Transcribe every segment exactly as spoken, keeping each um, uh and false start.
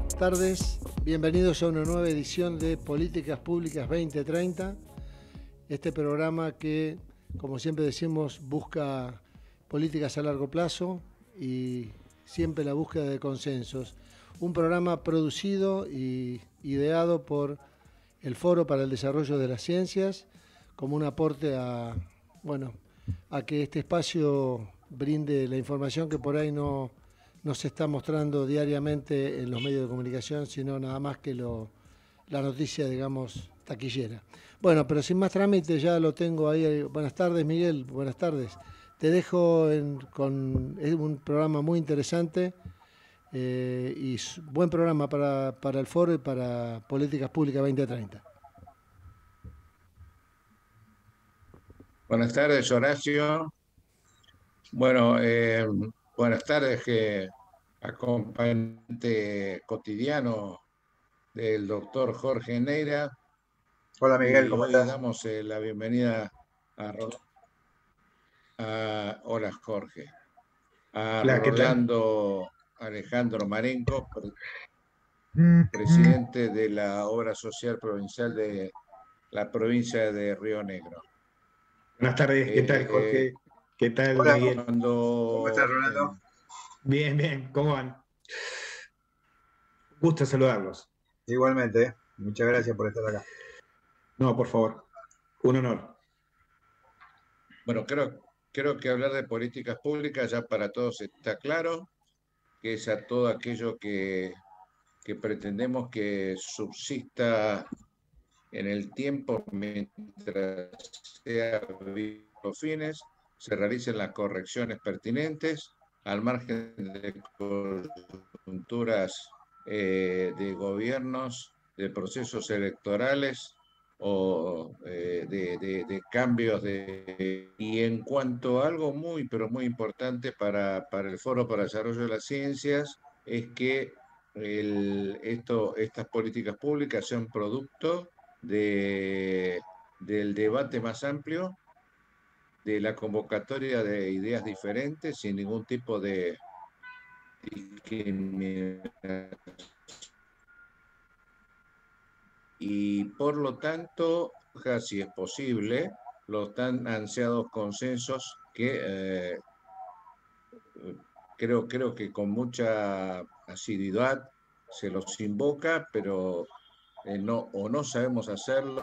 tardes, bienvenidos a una nueva edición de Políticas Públicas veinte treinta, este programa que, como siempre decimos, busca políticas a largo plazo y siempre la búsqueda de consensos. Un programa producido y ideado por el Foro para el Desarrollo de las Ciencias como un aporte a, bueno, a que este espacio brinde la información que por ahí no no se está mostrando diariamente en los medios de comunicación, sino nada más que lo, la noticia, digamos, taquillera. Bueno, pero sin más trámite, ya lo tengo ahí. Buenas tardes, Miguel, buenas tardes. Te dejo en, con es un programa muy interesante eh, y buen programa para, para el Foro y para Políticas Públicas veinte treinta. Buenas tardes, Horacio. Bueno, eh, buenas tardes, que acompañante cotidiano del doctor Jorge Neira. Hola Miguel, y ¿cómo hoy estás? damos eh, la bienvenida a, a hola Jorge, a Hola, ¿qué tal? Rolando Alejandro Marenco, pre- Mm, mm. presidente de la Obra Social Provincial de la provincia de Río Negro. Buenas tardes, ¿qué tal Eh, Jorge? ¿Qué tal Hola, Miguel? ¿cómo estás, cuando Rolando? en, Bien, bien, ¿cómo van? Gusto saludarlos. Igualmente, muchas gracias por estar acá. No, por favor, un honor. Bueno, creo, creo que hablar de políticas públicas ya para todos está claro, que es a todo aquello que, que pretendemos que subsista en el tiempo mientras sea los fines, se realicen las correcciones pertinentes al margen de coyunturas eh, de gobiernos, de procesos electorales o eh, de, de, de, cambios de... Y en cuanto a algo muy, pero muy importante para, para el Foro para el Desarrollo de las Ciencias, es que el, esto, estas políticas públicas son producto de, del debate más amplio, de la convocatoria de ideas diferentes, sin ningún tipo de discriminación. Y por lo tanto, si es posible, los tan ansiados consensos que eh, creo, creo que con mucha asiduidad se los invoca, pero eh, no, o no sabemos hacerlo,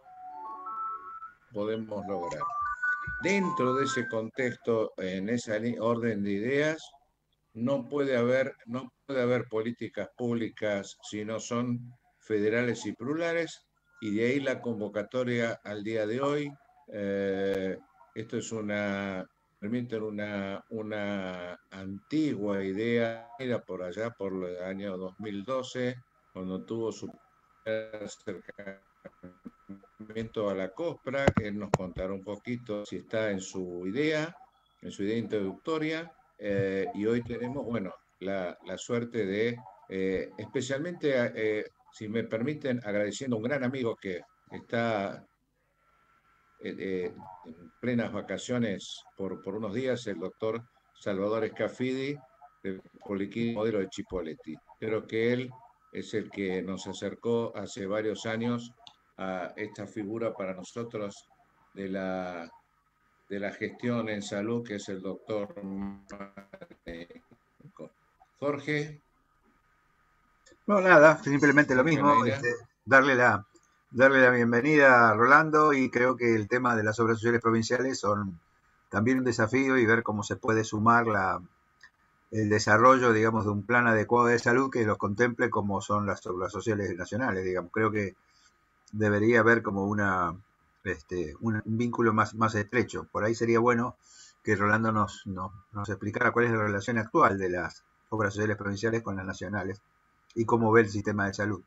podemos lograr. Dentro de ese contexto, en esa orden de ideas, no puede haber, no puede haber políticas públicas si no son federales y plurales, y de ahí la convocatoria al día de hoy. Eh, esto es una, permiten una, una antigua idea, era por allá por el año dos mil doce, cuando tuvo su acercamiento a la COSPRA, que él nos contará un poquito si está en su idea, en su idea introductoria. Eh, y hoy tenemos, bueno, la, la suerte de, eh, especialmente, eh, si me permiten, agradeciendo a un gran amigo que está eh, eh, en plenas vacaciones por, por unos días, el doctor Salvador Escafidi, del Poliquín Modelo de Chipoleti. Creo que él es el que nos acercó hace varios años a esta figura para nosotros de la, de la gestión en salud, que es el doctor Jorge. No, nada, simplemente lo Jorge mismo, Neira. este, darle la, darle la bienvenida a Rolando, y creo que el tema de las obras sociales provinciales son también un desafío, y ver cómo se puede sumar la, el desarrollo, digamos, de un plan adecuado de salud que los contemple como son las obras sociales nacionales, digamos. Creo que debería haber como una, este, un, un vínculo más, más estrecho. Por ahí sería bueno que Rolando nos, nos, nos explicara cuál es la relación actual de las obras sociales provinciales con las nacionales y cómo ve el sistema de salud.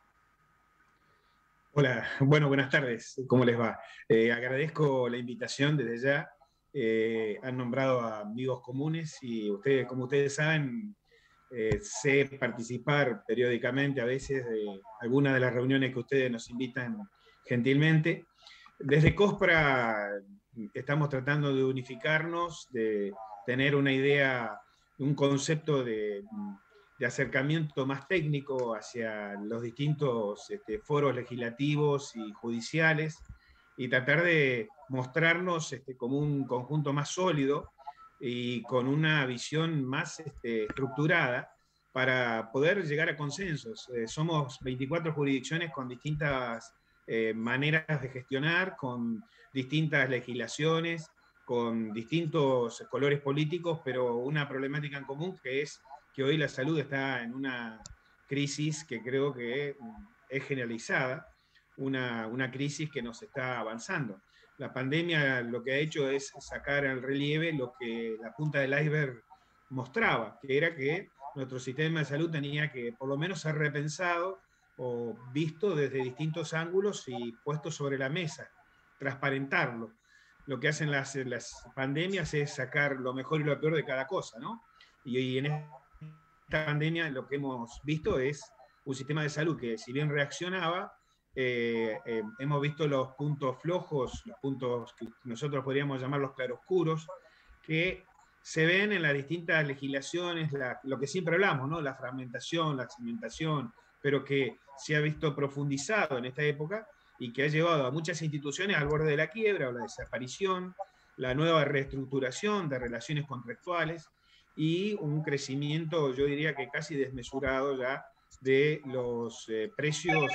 Hola, bueno, buenas tardes, ¿cómo les va? Eh, agradezco la invitación desde ya. Eh, han nombrado a amigos comunes y ustedes, como ustedes saben, eh, sé participar periódicamente a veces de algunas de las reuniones que ustedes nos invitan gentilmente. Desde COSPRA estamos tratando de unificarnos, de tener una idea, un concepto de, de acercamiento más técnico hacia los distintos este, foros legislativos y judiciales, y tratar de mostrarnos este, como un conjunto más sólido y con una visión más este, estructurada para poder llegar a consensos. Eh, somos veinticuatro jurisdicciones con distintas eh, maneras de gestionar, con distintas legislaciones, con distintos colores políticos, pero una problemática en común, que es que hoy la salud está en una crisis que creo que es generalizada, una, una crisis que nos está avanzando. La pandemia lo que ha hecho es sacar al relieve lo que la punta del iceberg mostraba, que era que nuestro sistema de salud tenía que por lo menos ser repensado o visto desde distintos ángulos y puesto sobre la mesa, transparentarlo. Lo que hacen las, las pandemias es sacar lo mejor y lo peor de cada cosa, ¿no? Y, y en esta pandemia lo que hemos visto es un sistema de salud que, si bien reaccionaba, eh, eh, hemos visto los puntos flojos, los puntos que nosotros podríamos llamar los claroscuros, que se ven en las distintas legislaciones, la, lo que siempre hablamos, ¿no? La fragmentación, la segmentación, pero que se ha visto profundizado en esta época y que ha llevado a muchas instituciones al borde de la quiebra o la desaparición, la nueva reestructuración de relaciones contractuales y un crecimiento, yo diría que casi desmesurado ya, de los eh, precios,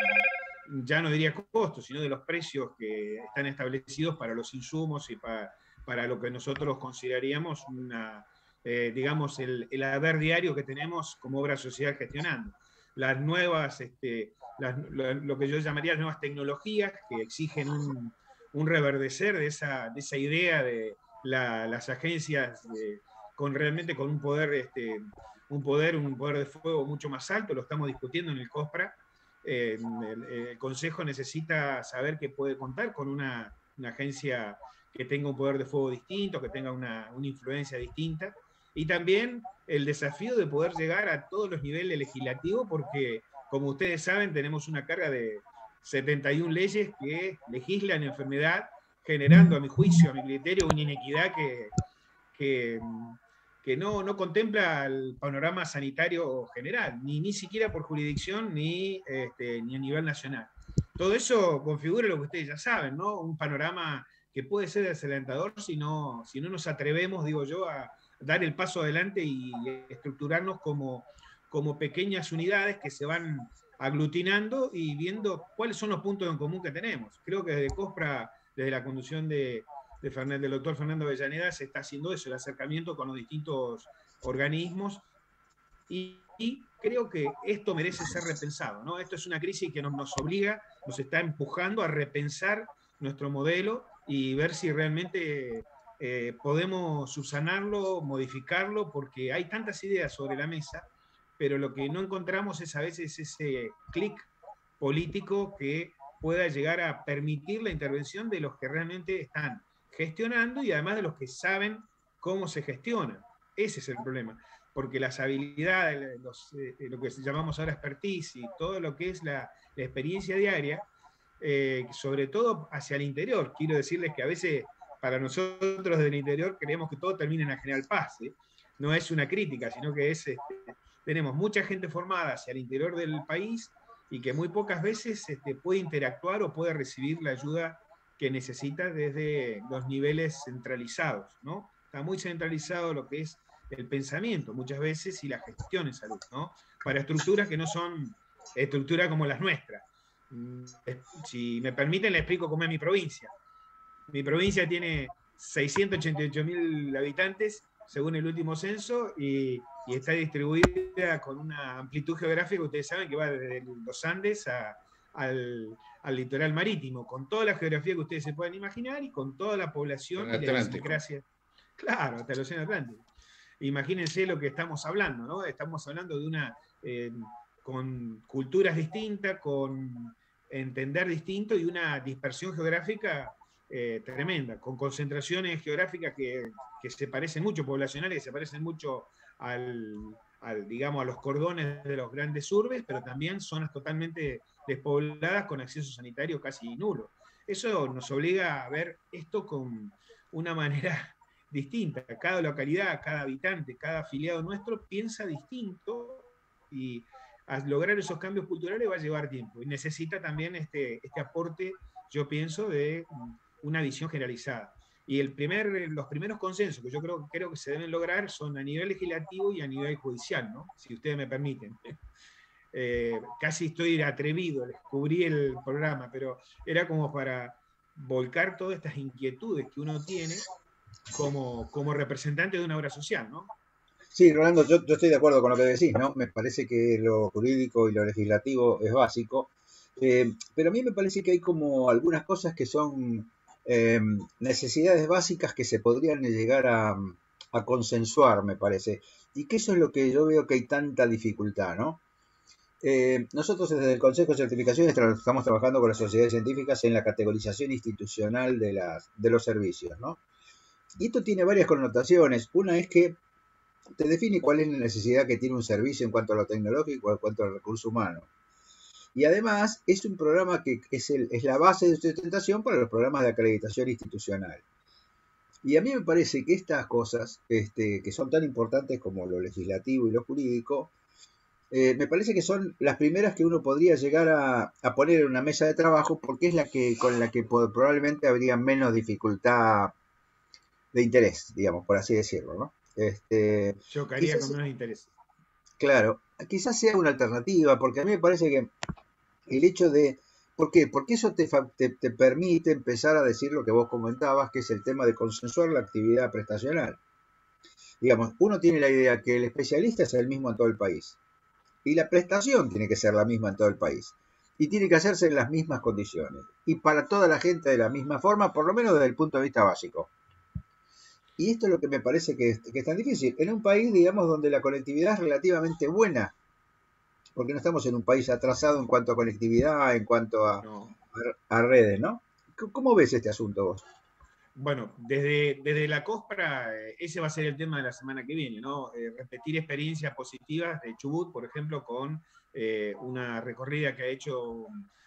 eh, ya no diría costos, sino de los precios que están establecidos para los insumos y para, para lo que nosotros consideraríamos una, eh, digamos, el, el haber diario que tenemos como obra social gestionando. Las nuevas, este, las, lo, lo que yo llamaría las nuevas tecnologías que exigen un, un reverdecer de esa, de esa idea de la, las agencias de, con realmente con un poder, este, un poder, un poder de fuego mucho más alto, lo estamos discutiendo en el COSPRA. Eh, el, el Consejo necesita saber que puede contar con una, una agencia que tenga un poder de fuego distinto, que tenga una, una influencia distinta, y también el desafío de poder llegar a todos los niveles legislativos, porque, como ustedes saben, tenemos una carga de setenta y una leyes que legislan enfermedad, generando, a mi juicio, a mi criterio, una inequidad que, que, que no, no contempla el panorama sanitario general, ni, ni siquiera por jurisdicción, ni, este, ni a nivel nacional. Todo eso configura lo que ustedes ya saben, ¿no? Un panorama que puede ser desalentador si no, si no nos atrevemos, digo yo, a dar el paso adelante y estructurarnos como, como pequeñas unidades que se van aglutinando y viendo cuáles son los puntos en común que tenemos. Creo que desde COSPRA, desde la conducción de, de Fernando, del doctor Fernando Avellaneda, se está haciendo eso, el acercamiento con los distintos organismos, y, y creo que esto merece ser repensado, ¿no? Esto es una crisis que nos, nos obliga, nos está empujando a repensar nuestro modelo y ver si realmente eh, podemos subsanarlo, modificarlo, porque hay tantas ideas sobre la mesa, pero lo que no encontramos es a veces ese clic político que pueda llegar a permitir la intervención de los que realmente están gestionando y además de los que saben cómo se gestiona. Ese es el problema, porque las habilidades, los, eh, lo que llamamos ahora expertise y todo lo que es la, la experiencia diaria, eh, sobre todo hacia el interior. Quiero decirles que a veces para nosotros del interior creemos que todo termina en la General Paz, ¿eh? No es una crítica, sino que es, este, tenemos mucha gente formada hacia el interior del país y que muy pocas veces este, puede interactuar o puede recibir la ayuda que necesita desde los niveles centralizados, ¿no? Está muy centralizado lo que es el pensamiento muchas veces y la gestión en salud, ¿no? Para estructuras que no son estructuras como las nuestras. Si me permiten, le explico cómo es mi provincia. Mi provincia tiene seiscientos ochenta y ocho mil habitantes, según el último censo, y, y está distribuida con una amplitud geográfica, ustedes saben que va desde los Andes a, al, al litoral marítimo, con toda la geografía que ustedes se puedan imaginar y con toda la población y la idiosincrasia. Claro, hasta el Océano Atlántico. Imagínense lo que estamos hablando, ¿no? Estamos hablando de una, eh, con culturas distintas, con entender distinto y una dispersión geográfica eh, tremenda, con concentraciones geográficas que, que se parecen mucho, poblacionales, que se parecen mucho al, al, digamos, a los cordones de los grandes urbes, pero también zonas totalmente despobladas con acceso sanitario casi nulo. Eso nos obliga a ver esto con una manera distinta. Cada localidad, cada habitante, cada afiliado nuestro piensa distinto y a lograr esos cambios culturales va a llevar tiempo. Y necesita también este, este aporte, yo pienso, de una visión generalizada. Y el primer, los primeros consensos que yo creo, creo que se deben lograr son a nivel legislativo y a nivel judicial, ¿no? Si ustedes me permiten. Eh, casi estoy atrevido, descubrí el programa, pero era como para volcar todas estas inquietudes que uno tiene como, como representante de una obra social, ¿no? Sí, Rolando, yo, yo estoy de acuerdo con lo que decís, ¿no? Me parece que lo jurídico y lo legislativo es básico, eh, pero a mí me parece que hay como algunas cosas que son eh, necesidades básicas que se podrían llegar a, a consensuar, me parece, y que eso es lo que yo veo que hay tanta dificultad, ¿no? Eh, nosotros desde el Consejo de Certificaciones estamos trabajando con las sociedades científicas en la categorización institucional de, las, de los servicios, ¿no? Y esto tiene varias connotaciones. Una es que te define cuál es la necesidad que tiene un servicio en cuanto a lo tecnológico, en cuanto al recurso humano. Y además es un programa que es, el, es la base de sustentación para los programas de acreditación institucional. Y a mí me parece que estas cosas, este, que son tan importantes como lo legislativo y lo jurídico, eh, me parece que son las primeras que uno podría llegar a, a poner en una mesa de trabajo, porque es la que con la que probablemente habría menos dificultad de interés, digamos, por así decirlo, ¿no? Este, Chocaría quizás, con menos interés. Claro, quizás sea una alternativa, porque a mí me parece que el hecho de... ¿Por qué? Porque eso te, te, te permite empezar a decir lo que vos comentabas, que es el tema de consensuar la actividad prestacional. Digamos, uno tiene la idea que el especialista es el mismo en todo el país, y la prestación tiene que ser la misma en todo el país, y tiene que hacerse en las mismas condiciones, y para toda la gente de la misma forma, por lo menos desde el punto de vista básico. Y esto es lo que me parece que es, que es tan difícil. En un país, digamos, donde la conectividad es relativamente buena, porque no estamos en un país atrasado en cuanto a conectividad, en cuanto a, no. a, a redes, ¿no? ¿Cómo ves este asunto vos? Bueno, desde, desde la COSPRA, ese va a ser el tema de la semana que viene, ¿no? Eh, repetir experiencias positivas de Chubut, por ejemplo, con eh, una recorrida que ha hecho,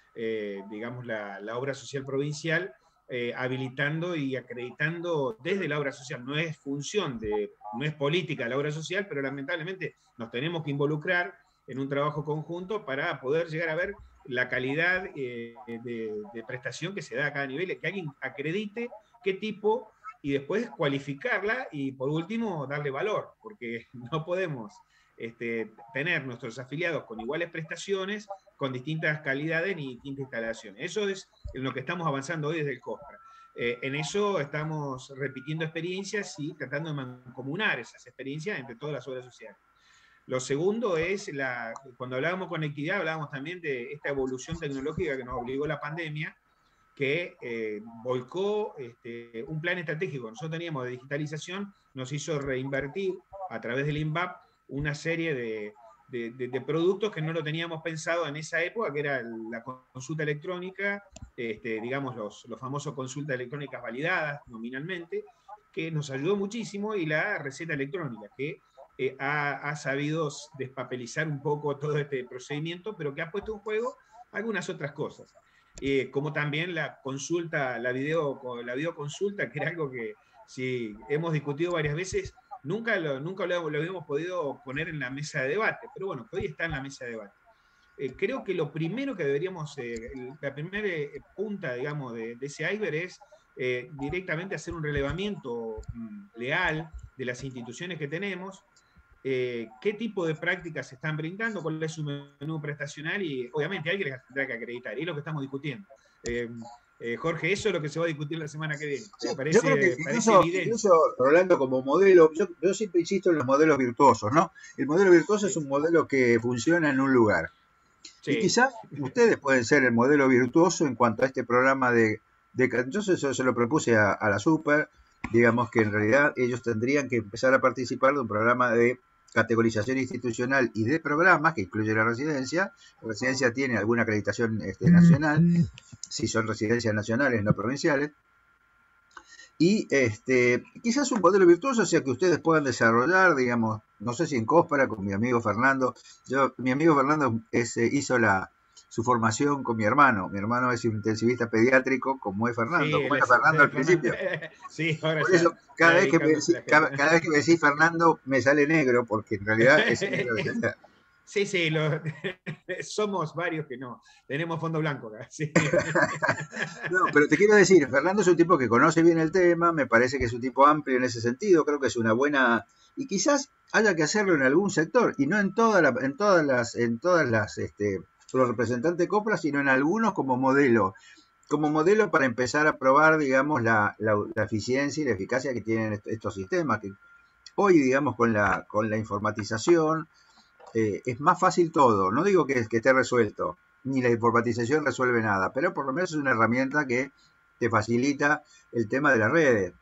eh, digamos, la, la obra social provincial, Eh, habilitando y acreditando desde la obra social. No es función de, no es política la obra social, pero lamentablemente nos tenemos que involucrar en un trabajo conjunto para poder llegar a ver la calidad eh, de, de prestación que se da a cada nivel, que alguien acredite qué tipo y después cualificarla y por último darle valor, porque no podemos este, tener nuestros afiliados con iguales prestaciones, con distintas calidades ni distintas instalaciones. Eso es en lo que estamos avanzando hoy desde el COSPRA. Eh, en eso estamos repitiendo experiencias y tratando de mancomunar esas experiencias entre todas las obras sociales. Lo segundo es, la, cuando hablábamos de conectividad, hablábamos también de esta evolución tecnológica que nos obligó la pandemia, que eh, volcó este, un plan estratégico que nosotros teníamos de digitalización, nos hizo reinvertir a través del INVAP una serie de, de, de, de productos que no lo teníamos pensado en esa época, que era la consulta electrónica, este, digamos los, los famosos consultas electrónicas validadas nominalmente, que nos ayudó muchísimo, y la receta electrónica, que eh, ha, ha sabido despapelizar un poco todo este procedimiento, pero que ha puesto en juego algunas otras cosas. Eh, como también la consulta, la, video, la videoconsulta, que era algo que sí, hemos discutido varias veces, nunca, lo, nunca lo, lo habíamos podido poner en la mesa de debate, pero bueno, hoy está en la mesa de debate. Eh, creo que lo primero que deberíamos, eh, la primera eh, punta, digamos, de, de ese iceberg es eh, directamente hacer un relevamiento mm, leal de las instituciones que tenemos, Eh, qué tipo de prácticas se están brindando, cuál es su menú prestacional, y obviamente alguien les tendrá que acreditar, y es lo que estamos discutiendo. Eh, eh, Jorge, eso es lo que se va a discutir la semana que viene. Sí, parece, yo creo que parece incluso, evidente. incluso Rolando, como modelo, yo, yo siempre insisto en los modelos virtuosos, ¿no? El modelo virtuoso sí. es un modelo que funciona en un lugar. Sí. Y quizás ustedes pueden ser el modelo virtuoso en cuanto a este programa de... de yo se, se lo propuse a, a la Super, digamos que en realidad ellos tendrían que empezar a participar de un programa de categorización institucional y de programas que incluye la residencia. La residencia tiene alguna acreditación este, nacional, si son residencias nacionales, no provinciales. Y este, quizás un modelo virtuoso, o sea, que ustedes puedan desarrollar, digamos, no sé si en COSPRA, con mi amigo Fernando. Yo, mi amigo Fernando es, hizo la, su formación con mi hermano. Mi hermano es intensivista pediátrico, como es Fernando. Sí, como era Fernando al principio. Sí, ahora Por eso cada, vez que me decís, cada, cada vez que me decís Fernando me sale negro, porque en realidad es negro. Sí, sí, lo, somos varios que no. Tenemos fondo blanco acá. Sí. No, pero te quiero decir, Fernando es un tipo que conoce bien el tema, me parece que es un tipo amplio en ese sentido, creo que es una buena... Y quizás haya que hacerlo en algún sector, y no en, toda la, en todas las, en todas las este, los representantes de Copra, sino en algunos como modelo. Como modelo para empezar a probar, digamos, la, la, la eficiencia y la eficacia que tienen est estos sistemas. Que hoy, digamos, con la, con la informatización... Eh, es más fácil todo, no digo que, que esté resuelto, ni la informatización resuelve nada, pero por lo menos es una herramienta que te facilita el tema de las redes.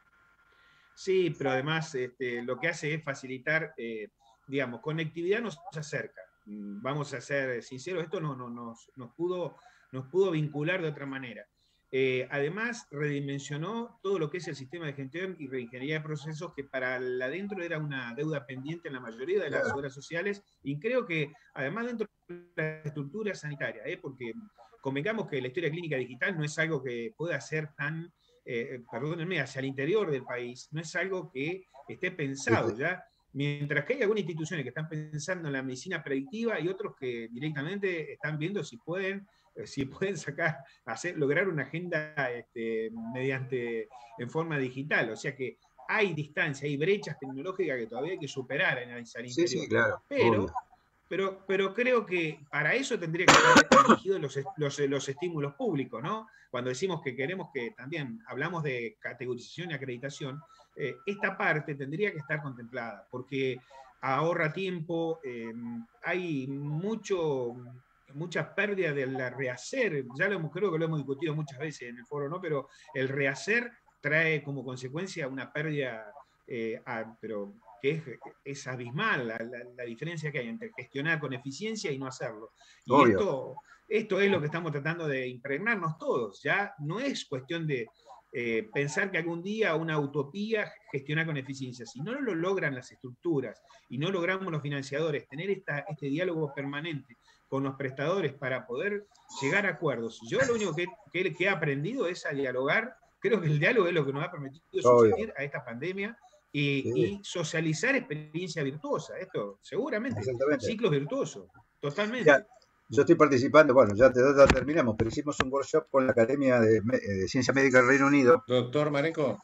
Sí, pero además este, lo que hace es facilitar, eh, digamos, conectividad nos acerca. Vamos a ser sinceros, esto no, no, nos, nos, pudo, nos pudo vincular de otra manera. Eh, además, redimensionó todo lo que es el sistema de gestión y reingeniería de procesos, que para la adentro era una deuda pendiente en la mayoría de las Claro. obras sociales, y creo que además dentro de la estructura sanitaria, ¿eh? Porque convengamos que la historia clínica digital no es algo que pueda ser tan, eh, perdónenme, hacia el interior del país, no es algo que esté pensado ya. Mientras que hay algunas instituciones que están pensando en la medicina predictiva y otros que directamente están viendo si pueden si pueden sacar, hacer, lograr una agenda este, mediante, en forma digital. O sea que hay distancia, hay brechas tecnológicas que todavía hay que superar en el interior. Sí, sí, claro. Pero, pero, pero creo que para eso tendría que estar dirigidos los, los, los estímulos públicos, ¿no? Cuando decimos que queremos que también hablamos de categorización y acreditación, eh, esta parte tendría que estar contemplada, porque ahorra tiempo, eh, hay mucho... muchas pérdidas del rehacer, ya lo hemos, creo que lo hemos discutido muchas veces en el foro, ¿no? Pero el rehacer trae como consecuencia una pérdida, eh, a, pero que es, es abismal la, la, la diferencia que hay entre gestionar con eficiencia y no hacerlo. Y Obvio. esto, esto es lo que estamos tratando de impregnarnos todos, ya no es cuestión de eh, pensar que algún día una utopía gestionar con eficiencia. Si no lo logran las estructuras y no logramos los financiadores tener esta, este diálogo permanente con los prestadores para poder llegar a acuerdos. Yo lo único que, que, que he aprendido es a dialogar. Creo que el diálogo es lo que nos ha permitido subsistir a esta pandemia y, sí. y socializar experiencia virtuosa. Esto, seguramente, ciclos virtuosos, totalmente. Ya, yo estoy participando, bueno, ya, te, ya terminamos, pero hicimos un workshop con la Academia de, de Ciencia Médica del Reino Unido. Doctor Marenco.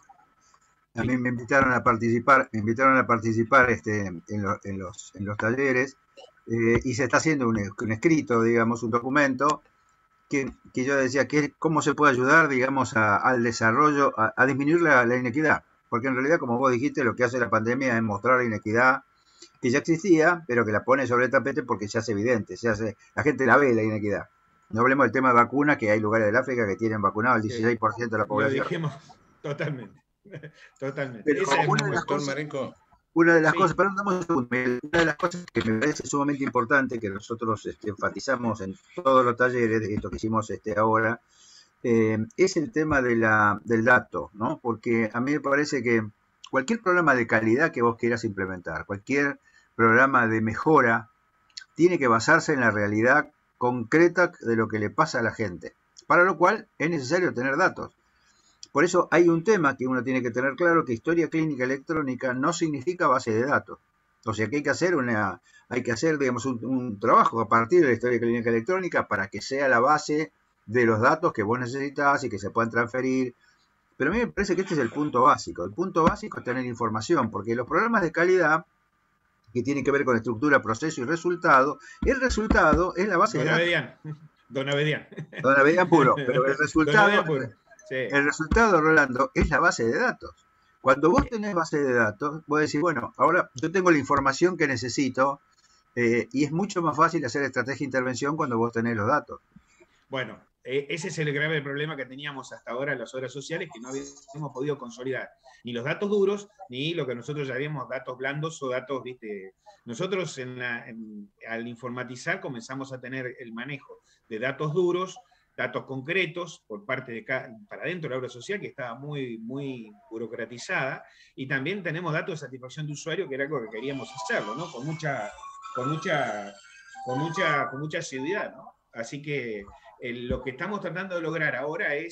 A mí me invitaron a participar, me invitaron a participar este, en, lo, en, los, en los talleres. Eh, y se está haciendo un, un escrito, digamos, un documento que, que yo decía que cómo se puede ayudar, digamos, a, al desarrollo, a, a disminuir la, la inequidad, porque en realidad, como vos dijiste, lo que hace la pandemia es mostrar la inequidad que ya existía, pero que la pone sobre el tapete porque se hace evidente, se hace, la gente la ve la inequidad. No hablemos del tema de vacuna, que hay lugares del África que tienen vacunado al dieciséis por ciento de la población. Lo dijimos totalmente, totalmente. Pero Esa una, es de las cosas, Marenco. una de las sí. cosas, perdón, damos un segundo, una de las cosas que me parece sumamente importante, que nosotros este, enfatizamos en todos los talleres, de esto que hicimos este, ahora, eh, es el tema de la, del dato, ¿no? Porque a mí me parece que cualquier programa de calidad que vos quieras implementar, cualquier programa de mejora, tiene que basarse en la realidad concreta de lo que le pasa a la gente, para lo cual es necesario tener datos. Por eso hay un tema que uno tiene que tener claro, que historia clínica electrónica no significa base de datos. O sea que hay que hacer, una, hay que hacer digamos, un, un trabajo a partir de la historia clínica electrónica para que sea la base de los datos que vos necesitas y que se puedan transferir. Pero a mí me parece que este es el punto básico. El punto básico es tener información, porque los programas de calidad que tienen que ver con estructura, proceso y resultado, el resultado es la base Don de Abedian. Don Abedian. Don Abedian puro, pero el resultado, puro. Sí. el resultado, Rolando, es la base de datos. Cuando vos tenés base de datos, vos decís, bueno, ahora yo tengo la información que necesito eh, y es mucho más fácil hacer estrategia de intervención cuando vos tenés los datos. Bueno, eh, ese es el grave problema que teníamos hasta ahora en las obras sociales, que no habíamos podido consolidar ni los datos duros, ni lo que nosotros llamábamos datos blandos o datos, viste, nosotros en la, en, al informatizar comenzamos a tener el manejo de datos duros, datos concretos por parte de cada, para dentro de la obra social, que estaba muy, muy burocratizada, y también tenemos datos de satisfacción de usuario, que era algo que queríamos hacerlo, ¿no? Con mucha, con mucha, con mucha, con mucha asiduidad, ¿no? Así que eh, lo que estamos tratando de lograr ahora es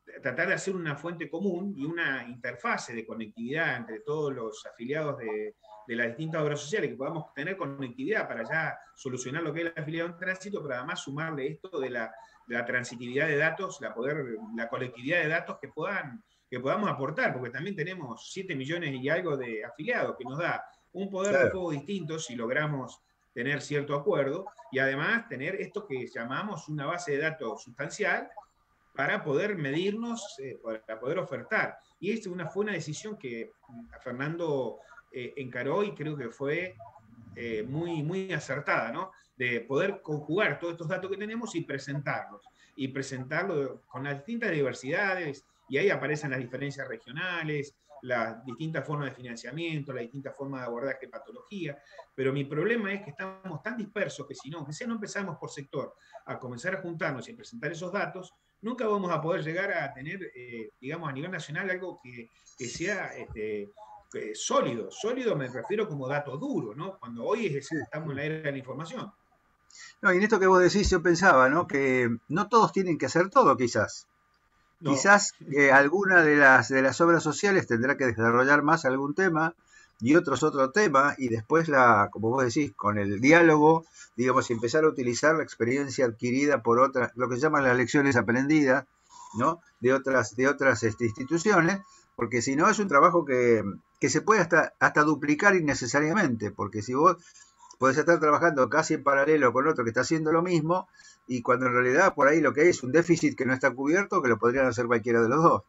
tratar de hacer una fuente común y una interfase de conectividad entre todos los afiliados de, de las distintas obras sociales, que podamos tener conectividad para ya solucionar lo que es el afiliado en tránsito, pero además sumarle esto de la, de la transitividad de datos, la, poder, la colectividad de datos que, puedan, que podamos aportar, porque también tenemos siete millones y algo de afiliados, que nos da un poder claro. de fuego distinto si logramos tener cierto acuerdo, y además tener esto que llamamos una base de datos sustancial para poder medirnos, eh, para poder ofertar. Y esta una, fue una decisión que Fernando eh, encaró y creo que fue eh, muy, muy acertada, ¿no? De poder conjugar todos estos datos que tenemos y presentarlos. Y presentarlos con las distintas diversidades, y ahí aparecen las diferencias regionales, las distintas formas de financiamiento, las distintas formas de abordaje de patología, pero mi problema es que estamos tan dispersos que si no, que si no empezamos por sector a comenzar a juntarnos y a presentar esos datos, nunca vamos a poder llegar a tener, eh, digamos, a nivel nacional algo que, que sea este, que sólido. Sólido me refiero como dato duro, ¿no? Cuando hoy es, estamos en la era de la información. No, y en esto que vos decís yo pensaba, ¿no? Que no todos tienen que hacer todo, quizás. No. Quizás eh, alguna de las, de las obras sociales tendrá que desarrollar más algún tema y otros otro tema, y después, la, como vos decís, con el diálogo, digamos, empezar a utilizar la experiencia adquirida por otras, lo que se llaman las lecciones aprendidas, ¿no? De otras, de otras este, instituciones, porque si no es un trabajo que, que se puede hasta, hasta duplicar innecesariamente, porque si vos podés estar trabajando casi en paralelo con otro que está haciendo lo mismo, y cuando en realidad por ahí lo que hay es un déficit que no está cubierto, que lo podrían hacer cualquiera de los dos.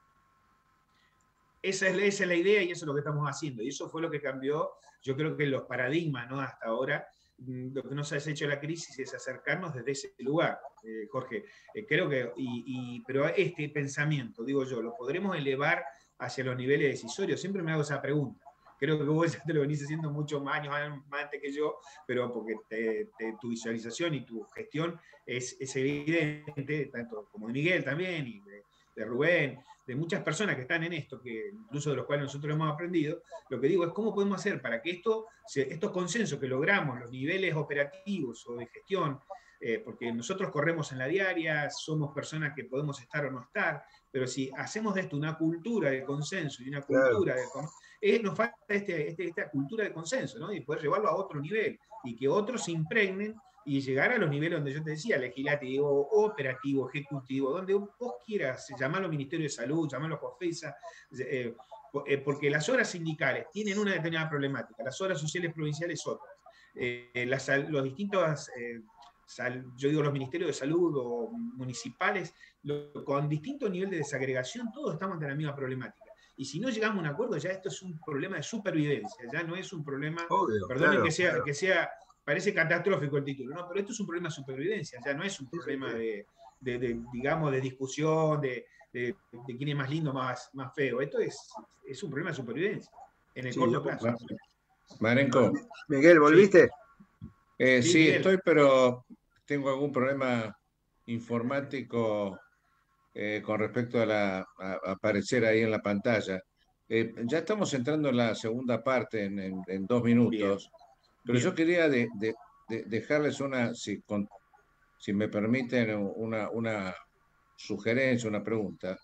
Esa es, esa es la idea y eso es lo que estamos haciendo. Y eso fue lo que cambió, yo creo que los paradigmas, ¿no? Hasta ahora, lo que nos ha hecho la crisis es acercarnos desde ese lugar, eh, Jorge. Eh, creo que, y, y, pero este pensamiento, digo yo, ¿lo podremos elevar hacia los niveles decisorios? Siempre me hago esa pregunta. Creo que vos ya te lo venís haciendo muchos años más antes que yo, pero porque te, te, tu visualización y tu gestión es, es evidente, tanto como de Miguel también, y de, de Rubén, de muchas personas que están en esto, que incluso de los cuales nosotros hemos aprendido. Lo que digo es cómo podemos hacer para que esto, estos consensos que logramos, los niveles operativos o de gestión, eh, porque nosotros corremos en la diaria, somos personas que podemos estar o no estar, pero si hacemos de esto una cultura de consenso y una cultura claro. de... Eh, nos falta este, este, esta cultura de consenso, ¿no? Y poder llevarlo a otro nivel, y que otros se impregnen y llegar a los niveles donde yo te decía, legislativo, operativo, ejecutivo, donde vos quieras, llamarlo Ministerio de Salud, llamarlo COFESA, eh, eh, porque las obras sindicales tienen una determinada problemática, las obras sociales provinciales otras. Eh, las, los distintos, eh, sal, yo digo los ministerios de salud o municipales, lo, con distinto nivel de desagregación, todos estamos ante la misma problemática. Y si no llegamos a un acuerdo, ya esto es un problema de supervivencia, ya no es un problema, Obvio, perdonen claro, que sea... Claro. Que sea parece catastrófico el título, ¿no? Pero esto es un problema de supervivencia, ya no es un problema de, de, de digamos, de discusión, de, de, de quién es más lindo, más, más feo. Esto es, es un problema de supervivencia, en el sí, corto plazo. Marenco. Miguel, ¿volviste? Sí, eh, sí, sí Miguel. Estoy, pero tengo algún problema informático eh, con respecto a, la, a, a aparecer ahí en la pantalla. Eh, ya estamos entrando en la segunda parte en, en, en dos minutos. Bien. Pero Bien. yo quería de, de, de dejarles una, si, con, si me permiten, una, una sugerencia, una pregunta.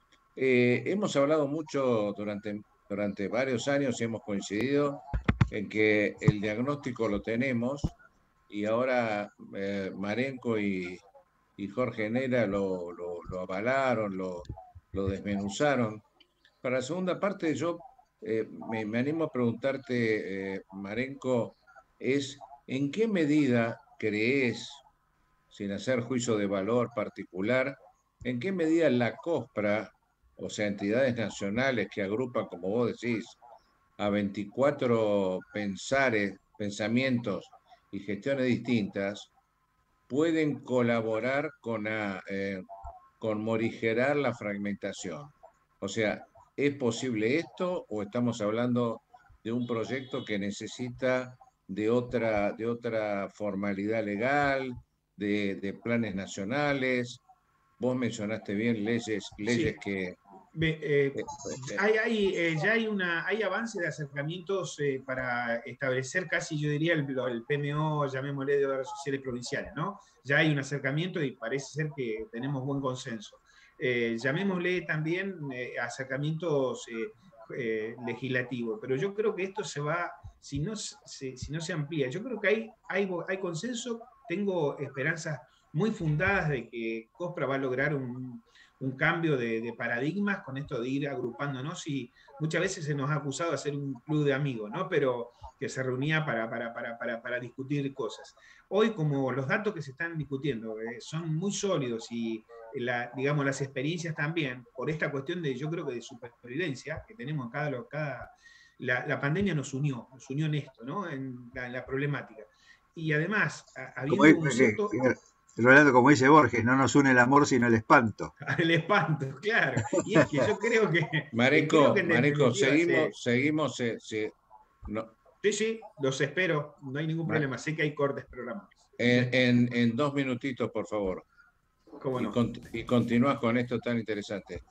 Eh, hemos hablado mucho durante, durante varios años y hemos coincidido en que el diagnóstico lo tenemos y ahora eh, Marenco y, y Jorge Nera lo, lo, lo avalaron, lo, lo desmenuzaron. Para la segunda parte yo eh, me, me animo a preguntarte, eh, Marenco, es en qué medida crees, sin hacer juicio de valor particular, en qué medida la COSPRA, o sea, entidades nacionales que agrupan, como vos decís, a veinticuatro pensares, pensamientos y gestiones distintas, pueden colaborar con, a, eh, con morigerar la fragmentación. O sea, ¿es posible esto o estamos hablando de un proyecto que necesita de otra, de otra formalidad legal, de, de planes nacionales? Vos mencionaste bien leyes, leyes sí. que... Eh, eh, hay, hay, eh, ya hay, una, hay avance de acercamientos eh, para establecer casi, yo diría, el, el P M O, llamémosle, de obras sociales provinciales, ¿no? Ya hay un acercamiento y parece ser que tenemos buen consenso. eh, llamémosle también eh, acercamientos eh, eh, legislativos, pero yo creo que esto se va, si no se, si no se amplía, yo creo que hay, hay, hay consenso, tengo esperanzas muy fundadas de que COSPRA va a lograr un, un cambio de, de paradigmas con esto de ir agrupándonos, y muchas veces se nos ha acusado de ser un club de amigos, ¿no? Pero que se reunía para, para, para, para, para discutir cosas. Hoy, como los datos que se están discutiendo eh, son muy sólidos y la, digamos, las experiencias también, por esta cuestión de, yo creo que de supervivencia que tenemos en cada... cada la, la pandemia nos unió, nos unió en esto, ¿no? En la, en la problemática. Y además, a, habiendo como, un cierto... Rolando, como dice Borges, no nos une el amor sino el espanto. El espanto, claro. Y es que yo creo que... Marico, creo que Marico, seguimos, se... seguimos, eh, sí, no. Sí, sí, los espero, no hay ningún Vale. problema, sé que hay cortes programados. En, en, en dos minutitos, por favor. ¿Cómo no? Y, con, y continúas con esto tan interesante.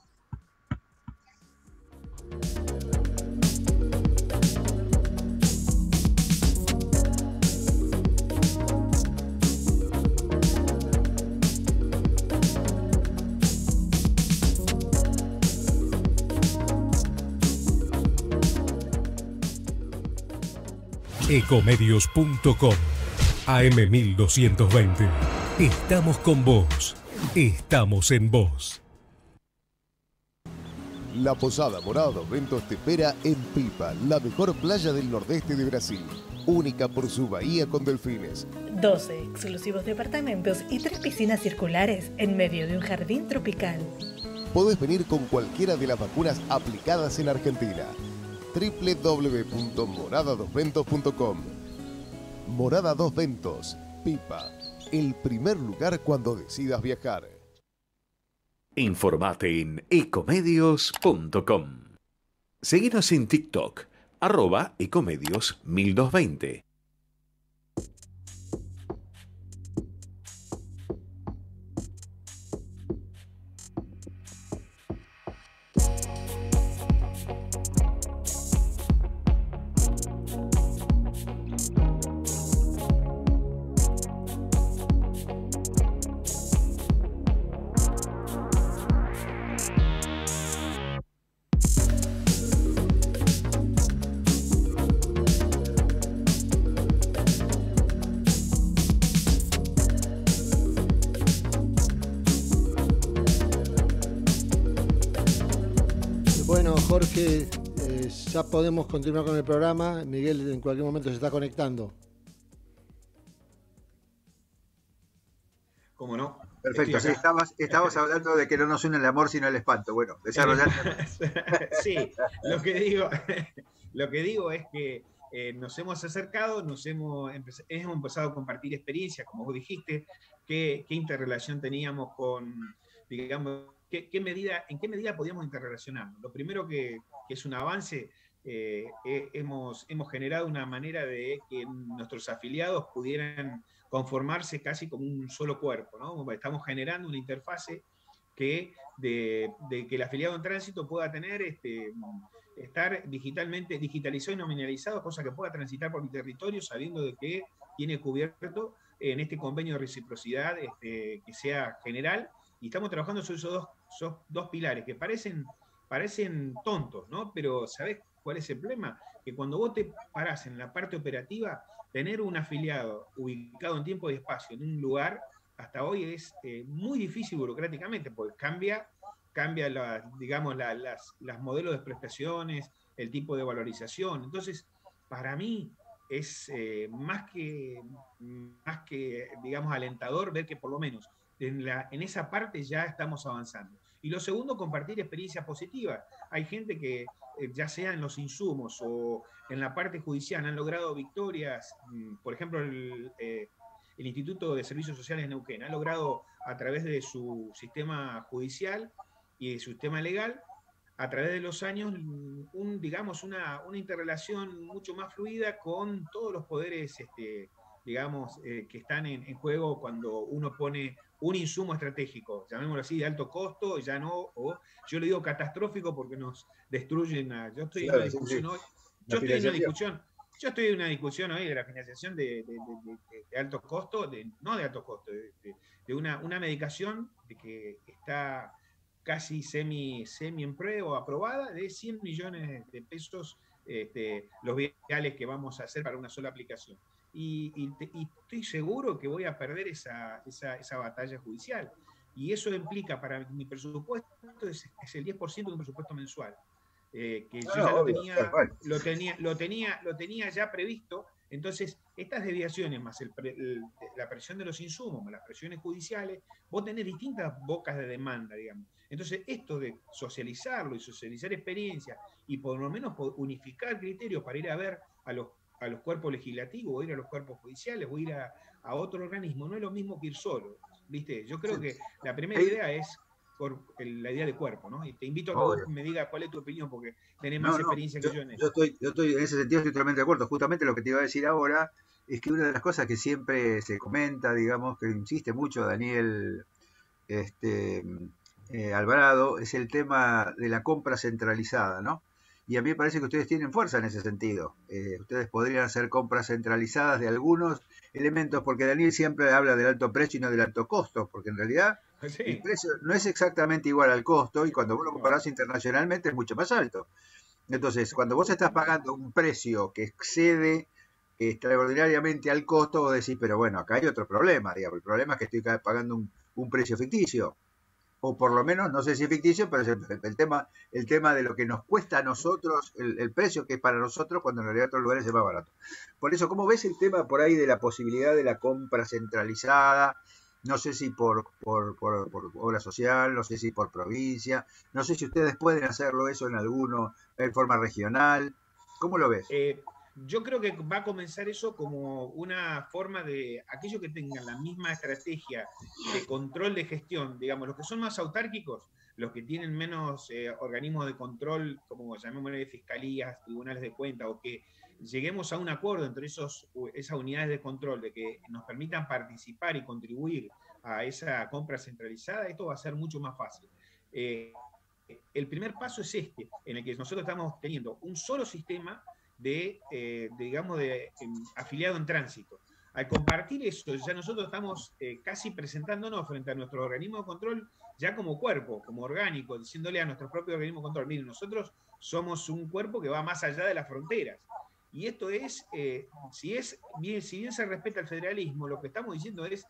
Ecomedios punto com, A M mil doscientos veinte. Estamos con vos. Estamos en vos. La Posada Morada dos Ventos te espera en Pipa, la mejor playa del nordeste de Brasil. Única por su bahía con delfines. doce exclusivos departamentos y tres piscinas circulares en medio de un jardín tropical. Podés venir con cualquiera de las vacunas aplicadas en Argentina. doble u doble u doble u punto morada dos ventos punto com. Morada dos Ventos, Pipa, el primer lugar cuando decidas viajar. Informate en ecomedios punto com. Seguinos en TikTok, arroba ecomedios mil doscientos veinte. Bueno, Jorge, eh, ya podemos continuar con el programa. Miguel en cualquier momento se está conectando. ¿Cómo no? Perfecto, sí, estabas, estabas hablando de que no nos une el amor sino el espanto. Bueno, desarrollar. Sí, lo que digo, lo que digo es que eh, nos hemos acercado, nos hemos, hemos empezado a compartir experiencias, como vos dijiste, qué, qué interrelación teníamos con, digamos, qué, qué medida, en qué medida podíamos interrelacionarnos. Lo primero que, que es un avance, eh, eh, hemos, hemos generado una manera de que nuestros afiliados pudieran conformarse casi como un solo cuerpo, ¿no? Estamos generando una interfase que, de, de que el afiliado en tránsito pueda tener, este, estar digitalmente digitalizado y nominalizado, cosa que pueda transitar por mi territorio sabiendo de que tiene cubierto en este convenio de reciprocidad este, que sea general, y estamos trabajando sobre esos dos, esos dos pilares que parecen, parecen tontos, ¿no? Pero ¿sabés cuál es el problema? Que cuando vos te parás en la parte operativa, tener un afiliado ubicado en tiempo y espacio en un lugar, hasta hoy es eh, muy difícil burocráticamente, porque cambia, cambia la, digamos, la, las, las modelos de prestaciones, el tipo de valorización. Entonces, para mí es eh, más, que, más que, digamos, alentador ver que por lo menos en, la, en esa parte ya estamos avanzando. Y lo segundo, compartir experiencias positivas. Hay gente que, eh, ya sea en los insumos o en la parte judicial, han logrado victorias. Por ejemplo, el, eh, el Instituto de Servicios Sociales de Neuquén ha logrado, a través de su sistema judicial y de su sistema legal, a través de los años, un, digamos, una, una interrelación mucho más fluida con todos los poderes, este, digamos, eh, que están en, en juego cuando uno pone un insumo estratégico, llamémoslo así, de alto costo, ya no, o yo le digo catastrófico porque nos destruyen. A, yo estoy claro, en una discusión sí, sí. hoy, yo estoy en una discusión, yo estoy en una discusión hoy de la financiación de, de, de, de, de alto costo, de, no de alto costo, de, de, de una, una medicación de que está casi semi, semi en prueba o aprobada de cien millones de pesos, este, los viales que vamos a hacer para una sola aplicación. Y, y, te, y estoy seguro que voy a perder esa, esa, esa batalla judicial. Y eso implica para mi presupuesto, es, es el diez por ciento de un presupuesto mensual. Eh, que yo no, ya lo, obvio, tenía, lo, tenía, lo, tenía, lo tenía ya previsto. Entonces, estas desviaciones, más el, el, la presión de los insumos, más las presiones judiciales, vos tenés distintas bocas de demanda, digamos. Entonces, esto de socializarlo y socializar experiencias y por lo menos unificar criterios para ir a ver a los, a los cuerpos legislativos, o ir a los cuerpos judiciales, o ir a, a otro organismo, no es lo mismo que ir solo, ¿viste? Yo creo que la primera idea es por el, la idea de cuerpo, ¿no? Y te invito a que Obvio. vos me digas cuál es tu opinión, porque tenés más no, experiencia no, que yo, yo en eso. Yo estoy, yo estoy, en ese sentido estoy totalmente de acuerdo. Justamente lo que te iba a decir ahora es que una de las cosas que siempre se comenta, digamos, que insiste mucho Daniel este, eh, Alvarado, es el tema de la compra centralizada, ¿no? Y a mí me parece que ustedes tienen fuerza en ese sentido. Eh, ustedes podrían hacer compras centralizadas de algunos elementos, porque Daniel siempre habla del alto precio y no del alto costo, porque en realidad sí. el precio no es exactamente igual al costo, y cuando vos lo comparás internacionalmente es mucho más alto. Entonces, cuando vos estás pagando un precio que excede extraordinariamente al costo, vos decís, pero bueno, acá hay otro problema, digamos. El problema es que estoy pagando un, un precio ficticio. O por lo menos, no sé si es ficticio, pero es el, el, tema, el tema de lo que nos cuesta a nosotros, el, el precio que es para nosotros, cuando en realidad en otros lugares es más barato. Por eso, ¿cómo ves el tema por ahí de la posibilidad de la compra centralizada? No sé si por, por, por, por obra social, no sé si por provincia, no sé si ustedes pueden hacerlo eso en alguno, en forma regional. ¿Cómo lo ves? Eh, yo creo que va a comenzar eso como una forma de aquellos que tengan la misma estrategia de control de gestión, digamos, los que son más autárquicos, los que tienen menos eh, organismos de control, como llamémosle fiscalías, tribunales de cuentas, o que lleguemos a un acuerdo entre esos, esas unidades de control de que nos permitan participar y contribuir a esa compra centralizada, esto va a ser mucho más fácil. Eh, el primer paso es este, en el que nosotros estamos teniendo un solo sistema de, eh, de digamos, de eh, afiliado en tránsito. Al compartir eso, ya nosotros estamos eh, casi presentándonos frente a nuestro organismo de control ya como cuerpo, como orgánico, diciéndole a nuestro propio organismo de control, miren, nosotros somos un cuerpo que va más allá de las fronteras. Y esto es, eh, si, es bien, si bien se respeta el federalismo, lo que estamos diciendo es,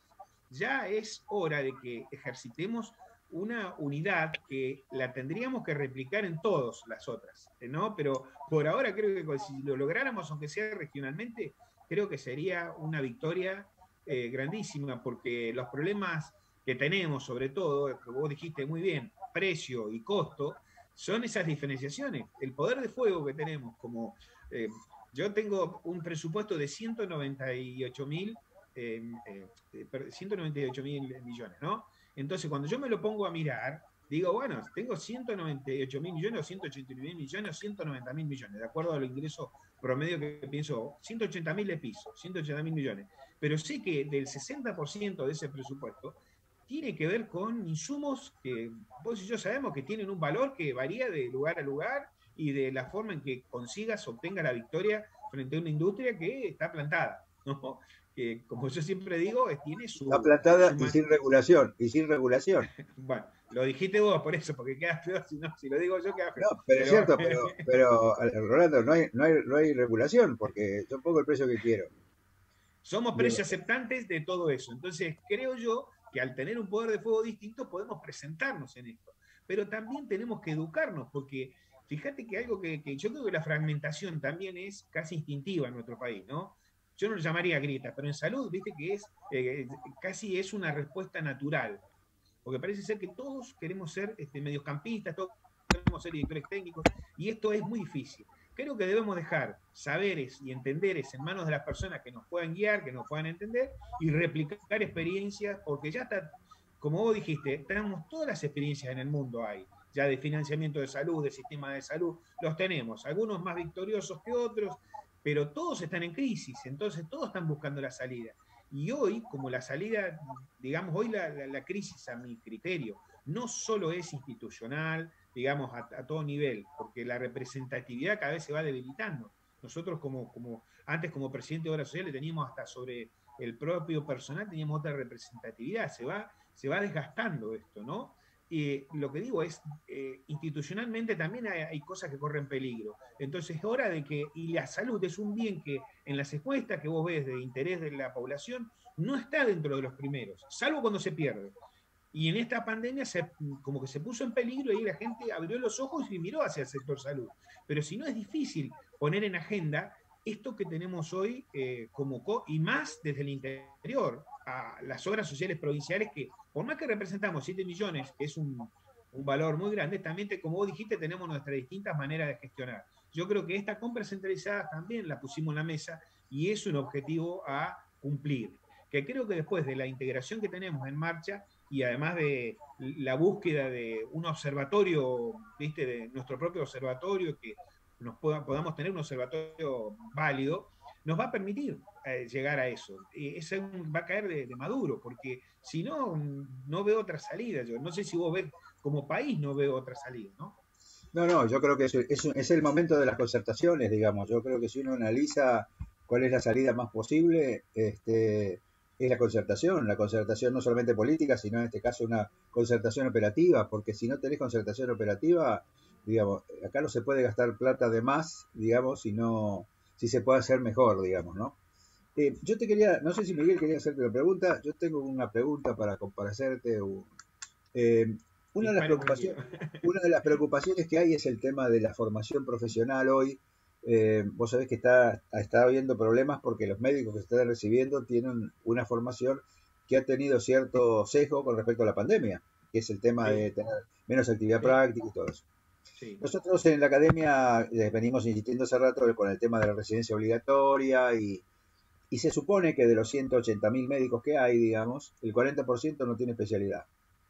ya es hora de que ejercitemos una unidad que la tendríamos que replicar en todas las otras, ¿no? Pero por ahora creo que si lo lográramos, aunque sea regionalmente, creo que sería una victoria eh, grandísima, porque los problemas que tenemos, sobre todo, que vos dijiste muy bien, precio y costo, son esas diferenciaciones. El poder de fuego que tenemos, como eh, yo tengo un presupuesto de ciento noventa y ocho mil eh, eh, ciento noventa y ocho mil millones, ¿no? Entonces, cuando yo me lo pongo a mirar, digo, bueno, tengo ciento noventa y ocho mil millones, o ciento ochenta y nueve mil millones, o ciento noventa mil millones, de acuerdo al ingreso promedio que pienso, ciento ochenta mil de piso, ciento ochenta mil millones. Pero sé que del sesenta por ciento de ese presupuesto tiene que ver con insumos que vos y yo sabemos que tienen un valor que varía de lugar a lugar y de la forma en que consigas, obtenga la victoria frente a una industria que está plantada, ¿no? Que, como yo siempre digo, tiene su... Está plantada su y sin regulación, y sin regulación. Bueno, lo dijiste vos por eso, porque queda feo, si, no, si lo digo yo queda feo. No, pero, pero es cierto, pero, pero Rolando, no hay, no, hay, no hay regulación, porque yo pongo el precio que quiero. Somos precios aceptantes de todo eso. Entonces, creo yo que al tener un poder de fuego distinto podemos presentarnos en esto. Pero también tenemos que educarnos, porque fíjate que algo que, que yo creo que la fragmentación también es casi instintiva en nuestro país, ¿no? Yo no lo llamaría grieta, pero en salud, viste que es eh, casi es una respuesta natural. Porque parece ser que todos queremos ser este, mediocampistas, todos queremos ser directores técnicos, y esto es muy difícil. Creo que debemos dejar saberes y entenderes en manos de las personas que nos puedan guiar, que nos puedan entender, y replicar experiencias, porque ya está, como vos dijiste, tenemos todas las experiencias en el mundo ahí, ya de financiamiento de salud, de sistema de salud, los tenemos, algunos más victoriosos que otros, pero todos están en crisis, entonces todos están buscando la salida. Y hoy, como la salida, digamos, hoy la, la, la crisis a mi criterio no solo es institucional, digamos, a, a todo nivel, porque la representatividad cada vez se va debilitando. Nosotros como, como antes como presidente de Obras Sociales teníamos hasta sobre el propio personal, teníamos otra representatividad, se va, se va desgastando esto, ¿no? eh, lo que digo es, eh, institucionalmente también hay, hay cosas que corren peligro. Entonces es hora de que, y la salud es un bien que en las encuestas que vos ves de interés de la población, no está dentro de los primeros, salvo cuando se pierde. Y en esta pandemia se, como que se puso en peligro y la gente abrió los ojos y miró hacia el sector salud. Pero si no, es difícil poner en agenda esto que tenemos hoy eh, como co y más desde el interior, a las obras sociales provinciales que, por más que representamos siete millones, que es un, un valor muy grande, también, te, como vos dijiste, tenemos nuestras distintas maneras de gestionar. Yo creo que esta compra centralizada también la pusimos en la mesa y es un objetivo a cumplir. Que creo que después de la integración que tenemos en marcha y además de la búsqueda de un observatorio, ¿viste? De nuestro propio observatorio, que nos pueda, podamos tener un observatorio válido, nos va a permitir eh, llegar a eso. Eh, ese va a caer de, de Maduro, porque si no, no veo otra salida. Yo no sé si vos ves, como país no veo otra salida, ¿no? No, no, yo creo que es, es, es el momento de las concertaciones, digamos. Yo creo que si uno analiza cuál es la salida más posible, este, es la concertación. La concertación no solamente política, sino en este caso una concertación operativa, porque si no tenés concertación operativa, digamos, acá no se puede gastar plata de más, digamos, si no, si se puede hacer mejor, digamos, ¿no? Eh, yo te quería, no sé si Miguel quería hacerte una pregunta, yo tengo una pregunta para, para hacerte. Eh, una, de las preocupaciones, una de las preocupaciones que hay es el tema de la formación profesional hoy. Eh, vos sabés que está, está habiendo problemas porque los médicos que se están recibiendo tienen una formación que ha tenido cierto sesgo con respecto a la pandemia, que es el tema sí. de tener menos actividad sí. práctica y todo eso. Sí. Nosotros en la academia les venimos insistiendo hace rato con el tema de la residencia obligatoria y, y se supone que de los ciento ochenta mil médicos que hay, digamos, el cuarenta por ciento no tiene especialidad.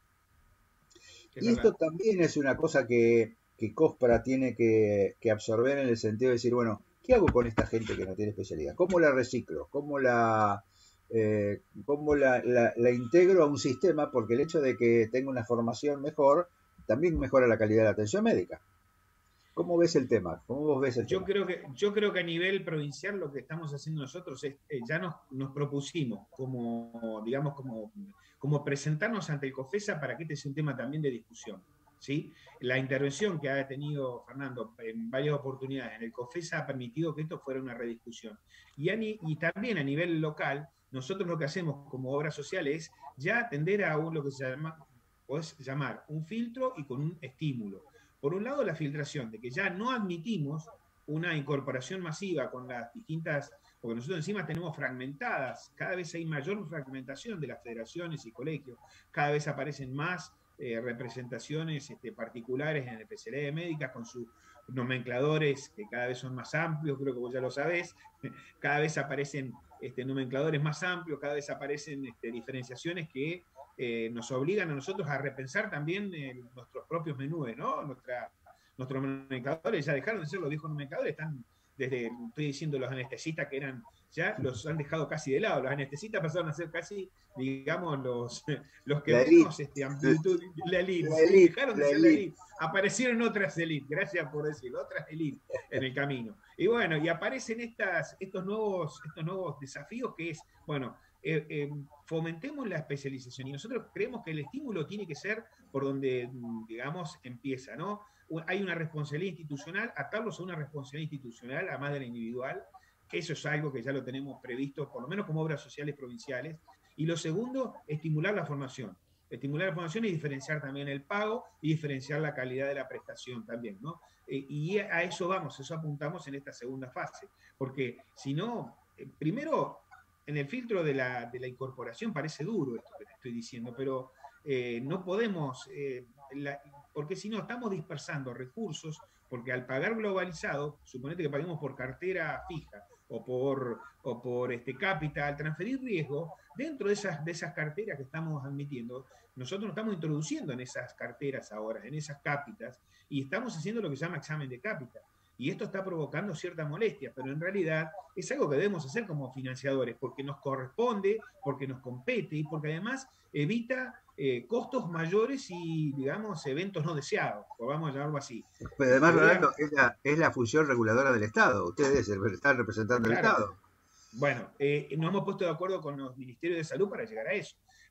Y esto también es una cosa que, que COSPRA tiene que, que absorber en el sentido de decir, bueno, ¿qué hago con esta gente que no tiene especialidad? ¿Cómo la reciclo? ¿Cómo la, eh, cómo la, la, la integro a un sistema? Porque el hecho de que tenga una formación mejor también mejora la calidad de la atención médica. ¿Cómo ves el tema? ¿Cómo vos ves el yo tema? Creo que, yo creo que a nivel provincial lo que estamos haciendo nosotros es, eh, ya nos, nos propusimos como, digamos, como, como presentarnos ante el COFESA para que este sea un tema también de discusión, ¿sí? La intervención que ha tenido Fernando en varias oportunidades en el COFESA ha permitido que esto fuera una rediscusión. Y, a, y también a nivel local, nosotros lo que hacemos como obra social es ya atender a un, lo que se llama, podés llamar un filtro y con un estímulo. Por un lado, la filtración, de que ya no admitimos una incorporación masiva con las distintas, porque nosotros encima tenemos fragmentadas, cada vez hay mayor fragmentación de las federaciones y colegios, cada vez aparecen más eh, representaciones este, particulares en especialidades médicas con sus nomencladores que cada vez son más amplios, creo que vos ya lo sabés, cada vez aparecen este, nomencladores más amplios, cada vez aparecen este, diferenciaciones que Eh, nos obligan a nosotros a repensar también eh, nuestros propios menús, ¿no? Nuestra, nuestros nomencladores ya dejaron de ser los viejos nomencladores, están desde, estoy diciendo, los anestesistas que eran, ya los han dejado casi de lado, los anestesistas pasaron a ser casi, digamos, los, los que la menos este, amplitud, la elite, la elite, dejaron de la ser elite. la elite, aparecieron otras elite, gracias por decirlo, otras elite en el camino. Y bueno, y aparecen estas, estos, nuevos, estos nuevos desafíos que es, bueno, Eh, eh, fomentemos la especialización y nosotros creemos que el estímulo tiene que ser por donde, digamos, empieza, ¿no? Hay una responsabilidad institucional, atarlos a una responsabilidad institucional, además de la individual, eso es algo que ya lo tenemos previsto, por lo menos como obras sociales provinciales, y lo segundo, estimular la formación. Estimular la formación y diferenciar también el pago y diferenciar la calidad de la prestación también, ¿no? Eh, y a eso vamos, eso apuntamos en esta segunda fase, porque si no, eh, primero, en el filtro de la, de la incorporación parece duro esto que te estoy diciendo, pero eh, no podemos, eh, la, porque si no estamos dispersando recursos, porque al pagar globalizado, suponete que paguemos por cartera fija o por, o por este cápita, al transferir riesgo, dentro de esas, de esas carteras que estamos admitiendo, nosotros nos estamos introduciendo en esas carteras ahora, en esas cápitas, y estamos haciendo lo que se llama examen de cápita. Y esto está provocando cierta molestia, pero en realidad es algo que debemos hacer como financiadores, porque nos corresponde, porque nos compete y porque además evita eh, costos mayores y, digamos, eventos no deseados, o vamos a llamarlo así. Pero además, Rolando, es la, es la función reguladora del Estado. Ustedes están representando al Claro. Estado. Bueno, eh, nos hemos puesto de acuerdo con los ministerios de salud para llegar a eso.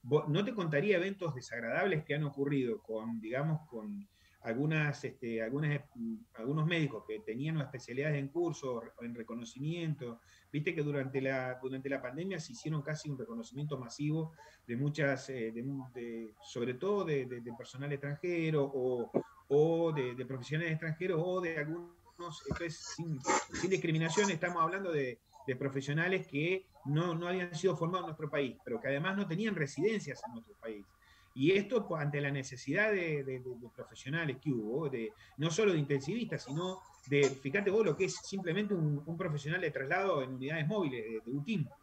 no te contaría eventos desagradables que han ocurrido con, digamos, con algunas, este, algunas, algunos médicos que tenían especialidades en curso, en reconocimiento. Viste que durante la, durante la pandemia se hicieron casi un reconocimiento masivo de muchas, eh, de, de, sobre todo de, de, de personal extranjero o, o de, de profesionales extranjeros o de algunos, entonces sin, sin discriminación estamos hablando de, de profesionales que no, no habían sido formados en nuestro país, pero que además no tenían residencias en nuestro país. Y esto ante la necesidad de, de, de profesionales que hubo, de, no solo de intensivistas, sino de, fíjate vos lo que es simplemente un, un profesional de traslado en unidades móviles, de, de U T I M.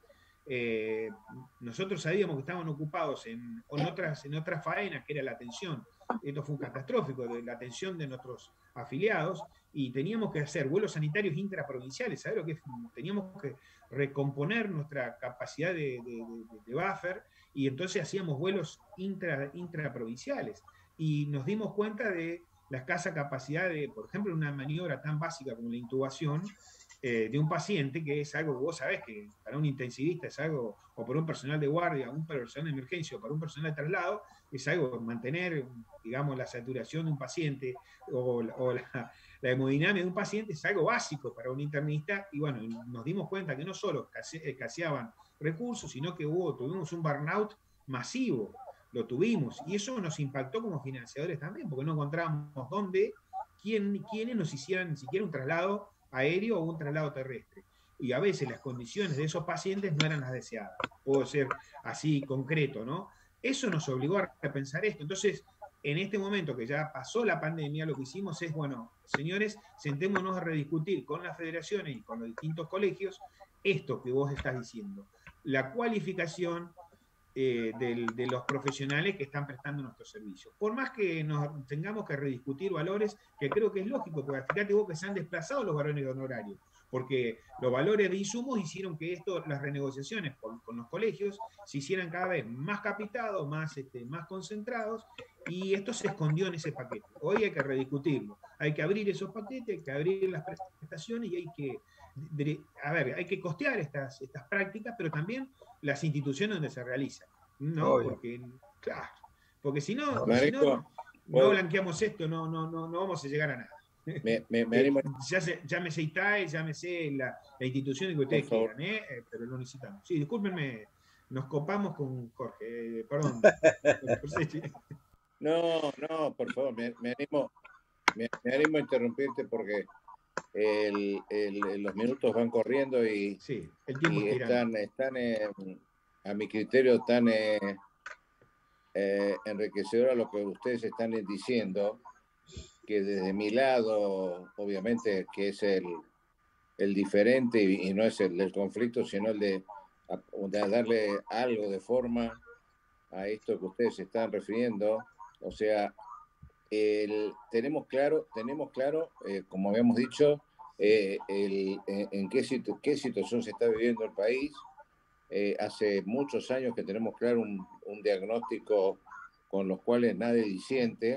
Eh, nosotros sabíamos que estaban ocupados en, en, otras, en otras faenas, que era la atención. Esto fue un catastrófico, de la atención de nuestros afiliados, y teníamos que hacer vuelos sanitarios intraprovinciales. ¿Sabes lo que es? Teníamos que recomponer nuestra capacidad de, de, de, de buffer, y entonces hacíamos vuelos intra, intraprovinciales. Y nos dimos cuenta de la escasa capacidad de, por ejemplo, una maniobra tan básica como la intubación eh, de un paciente, que es algo que vos sabés que para un intensivista es algo, o para un personal de guardia, un personal de emergencia, o para un personal de traslado, es algo mantener, digamos, la saturación de un paciente o, o la, la hemodinámica de un paciente es algo básico para un internista. Y bueno, nos dimos cuenta que no solo escaseaban recursos, sino que hubo, tuvimos un burnout masivo, lo tuvimos, y eso nos impactó como financiadores también, porque no encontrábamos dónde, quién, quiénes nos hicieran ni siquiera un traslado aéreo o un traslado terrestre. Y a veces las condiciones de esos pacientes no eran las deseadas. Puedo ser así concreto, ¿no? Eso nos obligó a repensar esto. Entonces, en este momento que ya pasó la pandemia, lo que hicimos es, bueno, señores, sentémonos a rediscutir con las federaciones y con los distintos colegios esto que vos estás diciendo. La cualificación eh, del, de los profesionales que están prestando nuestros servicios. Por más que nos tengamos que rediscutir valores, que creo que es lógico, porque fíjate vos que se han desplazado los varones de honorario, porque los valores de insumos hicieron que esto, las renegociaciones con, con los colegios se hicieran cada vez más capitados, más, este, más concentrados, y esto se escondió en ese paquete. Hoy hay que rediscutirlo, hay que abrir esos paquetes, hay que abrir las prestaciones y hay que, a ver, hay que costear estas, estas prácticas, pero también las instituciones donde se realizan, ¿no? Obvio. Porque, claro, porque si no, si no, no blanqueamos esto, no, no, no, no vamos a llegar a nada. Me, me, me animo. Ya se, llámese I T A E, llámese la, la institución que ustedes quieran, ¿eh? Pero lo necesitamos. Sí, discúlpenme, nos copamos con Jorge, eh, perdón. No, no, por favor, me, me animo, me, me animo a interrumpirte porque el, el, los minutos van corriendo y, sí, el tiempo y están, están eh, a mi criterio tan eh, eh, enriquecedor a lo que ustedes están diciendo, que desde mi lado, obviamente, que es el, el diferente y, y no es el del conflicto, sino el de, de darle algo de forma a esto que ustedes se están refiriendo. O sea, el, tenemos claro, tenemos claro eh, como habíamos dicho, eh, el, en, en qué, situ, qué situación se está viviendo el país. Eh, hace muchos años que tenemos claro un, un diagnóstico con los cuales nadie disiente.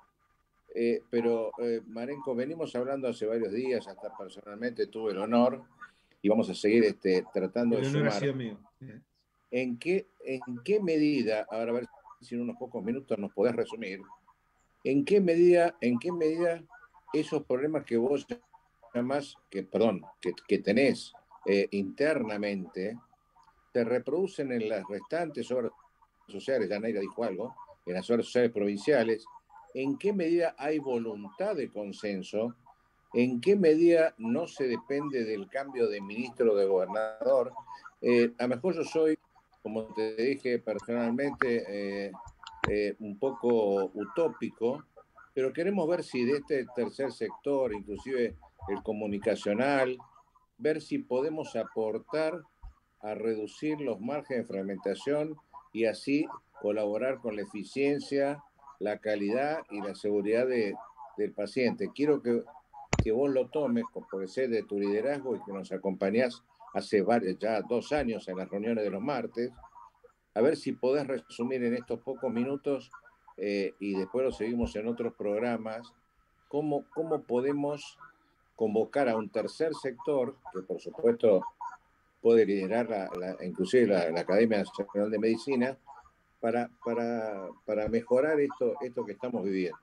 Eh, pero, eh, Marenko, venimos hablando hace varios días, hasta personalmente tuve el honor, y vamos a seguir este, tratando el de honor sumar. Ha sido mío. ¿En qué, ¿En qué medida, ahora a ver si en unos pocos minutos nos podés resumir, en qué medida, en qué medida esos problemas que vos llamás, que, perdón, que, que tenés eh, internamente, se reproducen en las restantes obras sociales? Ya Neira dijo algo, en las obras sociales provinciales. ¿En qué medida hay voluntad de consenso? ¿En qué medida no se depende del cambio de ministro o de gobernador? Eh, a lo mejor yo soy, como te dije personalmente, eh, eh, un poco utópico, pero queremos ver si de este tercer sector, inclusive el comunicacional, ver si podemos aportar a reducir los márgenes de fragmentación y así colaborar con la eficiencia, la calidad y la seguridad de, del paciente. Quiero que, que vos lo tomes, porque sé de tu liderazgo y que nos acompañás hace varios, ya dos años en las reuniones de los martes, a ver si podés resumir en estos pocos minutos eh, y después lo seguimos en otros programas, cómo, cómo podemos convocar a un tercer sector, que por supuesto puede liderar la, la, inclusive la, la Academia Nacional de Medicina, para, para, para mejorar esto, esto que estamos viviendo?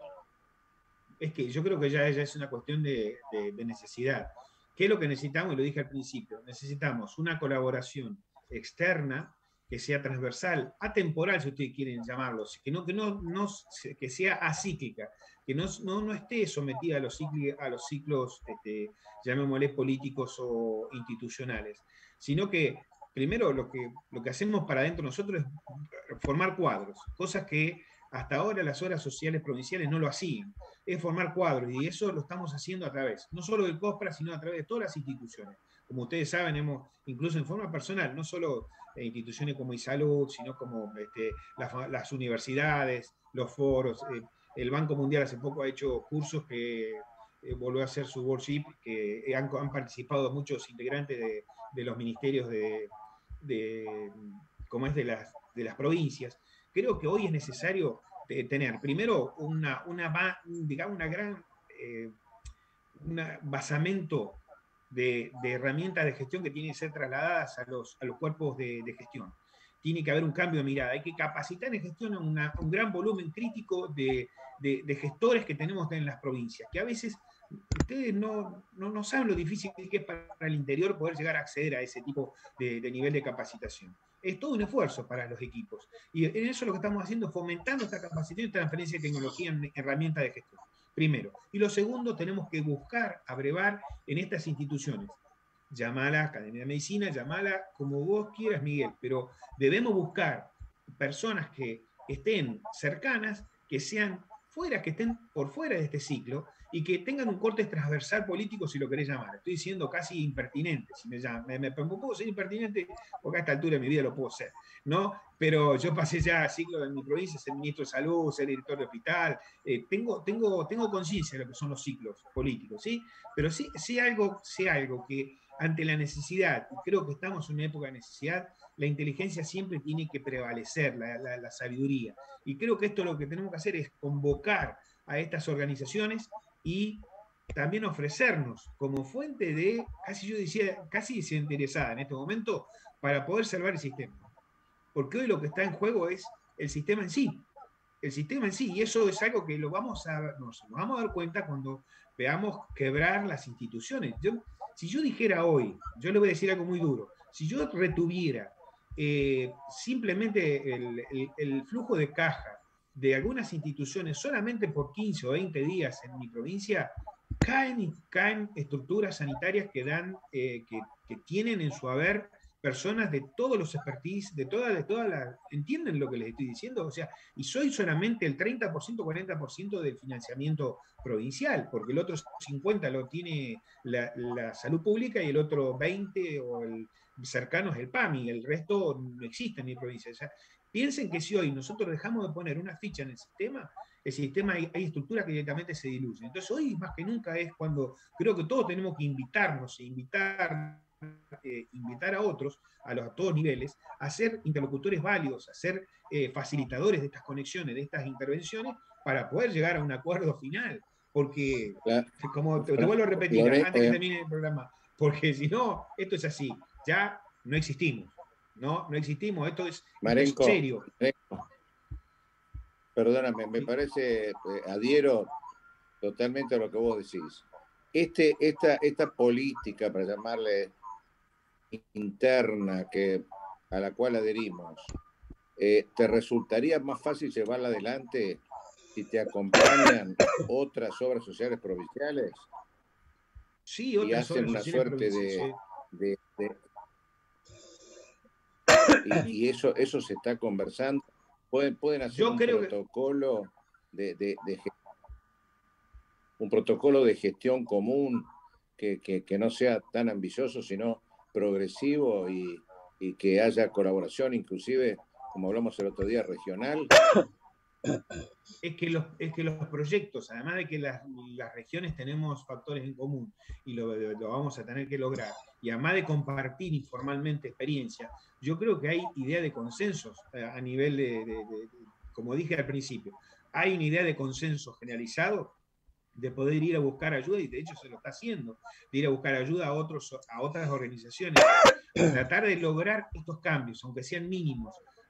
Es que yo creo que ya, ya es una cuestión de, de, de necesidad. ¿Qué es lo que necesitamos? Y lo dije al principio, necesitamos una colaboración externa que sea transversal, atemporal, si ustedes quieren llamarlo, que, no, que, no, no, que sea acíclica, que no, no, no esté sometida a los, cicli, a los ciclos, este, llamémosle, políticos o institucionales, sino que primero lo que, lo que hacemos para adentro nosotros es formar cuadros, cosas que hasta ahora las obras sociales provinciales no lo hacían, es formar cuadros, y eso lo estamos haciendo a través, no solo del COSPRA, sino a través de todas las instituciones. Como ustedes saben, hemos, incluso en forma personal, no solo eh, instituciones como iSalud, sino como este, las, las universidades, los foros, eh, el Banco Mundial hace poco ha hecho cursos que eh, volvió a hacer su workshop, que han, han participado muchos integrantes de, de los ministerios de, de, como es de las, de las provincias. Creo que hoy es necesario tener, primero, una, una, digamos, una gran eh, un basamento de, de herramientas de gestión que tienen que ser trasladadas a los, a los cuerpos de, de gestión. Tiene que haber un cambio de mirada. Hay que capacitar en gestión a una, un gran volumen crítico de, de, de gestores que tenemos en las provincias, que a veces ustedes no, no, no saben lo difícil que es para el interior poder llegar a acceder a ese tipo de, de nivel de capacitación. Es todo un esfuerzo para los equipos. Y en eso lo que estamos haciendo es fomentando esta capacitación y transferencia de tecnología en herramientas de gestión. Primero. Y lo segundo, tenemos que buscar, abrevar en estas instituciones. Llamala Academia de Medicina, llamala como vos quieras, Miguel, pero debemos buscar personas que estén cercanas, que sean fuera, que estén por fuera de este ciclo y que tengan un corte transversal político, si lo querés llamar. Estoy siendo casi impertinente, si me llaman. Me, me, me puedo ser impertinente porque a esta altura de mi vida lo puedo ser, ¿no? Pero yo pasé ya ciclo en mi provincia, ser ministro de salud, ser director de hospital, eh, tengo, tengo, tengo conciencia de lo que son los ciclos políticos, ¿sí? Pero sí, sí algo, sí algo que ante la necesidad, y creo que estamos en una época de necesidad, la inteligencia siempre tiene que prevalecer, la, la, la sabiduría. Y creo que esto lo que tenemos que hacer es convocar a estas organizaciones y también ofrecernos como fuente de, casi yo decía, casi desinteresada en este momento, para poder salvar el sistema. Porque hoy lo que está en juego es el sistema en sí. El sistema en sí, y eso es algo que lo vamos a, nos, nos vamos a dar cuenta cuando veamos quebrar las instituciones. Yo, si yo dijera hoy, yo le voy a decir algo muy duro, si yo retuviera eh, simplemente el, el, el flujo de caja de algunas instituciones solamente por quince o veinte días en mi provincia, caen y caen estructuras sanitarias que dan, eh, que, que tienen en su haber personas de todos los expertise, de todas, de todas las, ¿entienden lo que les estoy diciendo? O sea, y soy solamente el treinta por ciento, cuarenta por ciento del financiamiento provincial, porque el otro cincuenta por ciento lo tiene la, la salud pública y el otro veinte por ciento o el cercano es el P A M I, el resto no existe en mi provincia. O sea, piensen que si hoy nosotros dejamos de poner una ficha en el sistema, el sistema hay, hay estructuras que directamente se diluyen. Entonces hoy más que nunca es cuando creo que todos tenemos que invitarnos e invitar Eh, invitar a otros, a, los, a todos niveles, a ser interlocutores válidos, a ser eh, facilitadores de estas conexiones, de estas intervenciones, para poder llegar a un acuerdo final. Porque, la, como te, te vuelvo a repetir, Lore, antes eh, que termine el programa, porque si no, esto es así, ya no existimos, ¿no? No existimos, esto es, Marenco, esto es serio. Marenco, perdóname, me parece, eh, adhiero totalmente a lo que vos decís. Este, esta, esta política, para llamarle interna, que, a la cual adherimos, eh, ¿te resultaría más fácil llevarla adelante si te acompañan otras obras sociales provinciales? Sí, otras y hacen obras una sociales suerte de, sí. de, de y, y eso, eso se está conversando. Pueden, pueden hacer Yo un creo protocolo que... de, de, de un protocolo de gestión común que, que, que no sea tan ambicioso, sino progresivo y, y que haya colaboración, inclusive, como hablamos el otro día, regional. Es que los, es que los proyectos, además de que las, las regiones tenemos factores en común y lo, lo vamos a tener que lograr, y además de compartir informalmente experiencia, yo creo que hay idea de consensos a, a nivel de, de, de, de, como dije al principio, hay una idea de consenso generalizado de poder ir a buscar ayuda, y de hecho se lo está haciendo, de ir a buscar ayuda a, otros, a otras organizaciones, tratar de lograr estos cambios, aunque sean mínimos,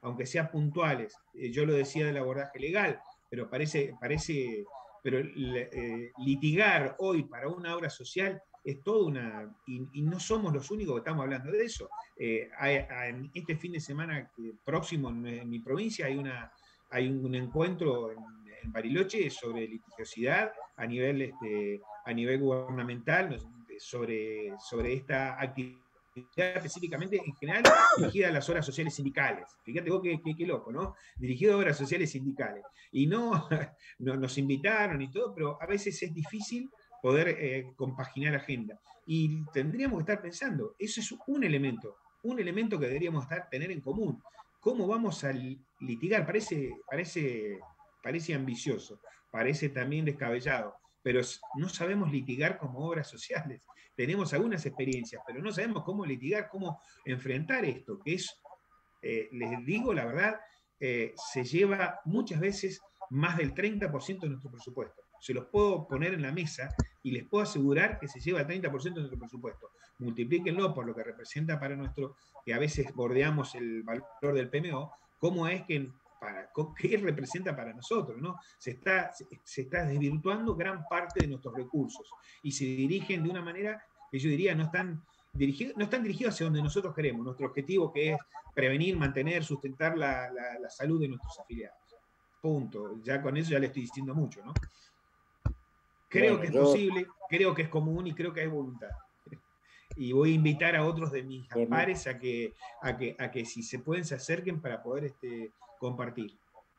aunque sean puntuales. Eh, yo lo decía del abordaje legal, pero parece, parece pero eh, litigar hoy para una obra social es toda una... Y, y no somos los únicos que estamos hablando de eso. Eh, hay, hay, este fin de semana próximo en, en mi provincia hay, una, hay un encuentro en, en Bariloche sobre litigiosidad a nivel, este, a nivel gubernamental, sobre, sobre esta actividad específicamente en general dirigida a las obras sociales sindicales. Fíjate vos qué, qué, qué loco, ¿no? Dirigido a obras sociales sindicales. Y no, no nos invitaron y todo, pero a veces es difícil poder eh, compaginar agenda. Y tendríamos que estar pensando, eso es un elemento, un elemento que deberíamos estar, tener en común. ¿Cómo vamos a litigar? Parece, parece, parece ambicioso, parece también descabellado, pero no sabemos litigar como obras sociales. Tenemos algunas experiencias, pero no sabemos cómo litigar, cómo enfrentar esto, que es, eh, les digo la verdad, eh, se lleva muchas veces más del treinta por ciento de nuestro presupuesto. Se los puedo poner en la mesa y les puedo asegurar que se lleva el treinta por ciento de nuestro presupuesto. Multiplíquenlo por lo que representa para nuestro, que a veces bordeamos el valor del P M O, cómo es que, para, qué representa para nosotros, ¿no? Se está, se, se está desvirtuando gran parte de nuestros recursos y se dirigen de una manera que yo diría no están dirigidos, no están dirigidos hacia donde nosotros queremos, nuestro objetivo que es prevenir, mantener, sustentar la, la, la salud de nuestros afiliados. Punto. Ya con eso ya le estoy diciendo mucho, ¿no? Creo bueno, que es yo... posible, creo que es común y creo que hay voluntad. Y voy a invitar a otros de mis pares a que, a que, a que si se pueden se acerquen para poder este, compartir.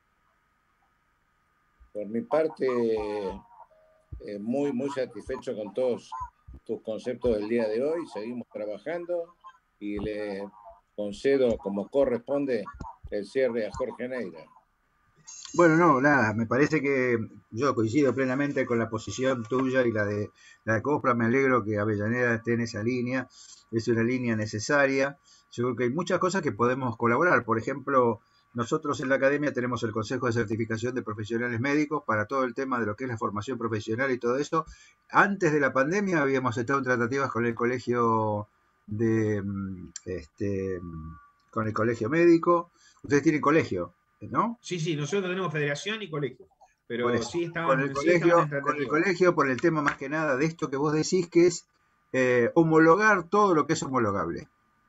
Por mi parte, eh, muy, muy satisfecho con todos tus conceptos del día de hoy. Seguimos trabajando y le concedo, como corresponde, el cierre a Jorge Neira. Bueno, no, nada, me parece que yo coincido plenamente con la posición tuya y la de la de Copra. Me alegro que Avellaneda esté en esa línea, es una línea necesaria. Yo creo que hay muchas cosas que podemos colaborar. Por ejemplo, nosotros en la academia tenemos el Consejo de Certificación de Profesionales Médicos para todo el tema de lo que es la formación profesional y todo eso. Antes de la pandemia habíamos estado en tratativas con el colegio de este con el colegio médico. Ustedes tienen colegio, ¿no? Sí, sí, nosotros tenemos federación y colegio, pero eso, sí estaban, con el sí colegio, estaban en con el colegio por el tema más que nada de esto que vos decís, que es eh, homologar todo lo que es homologable.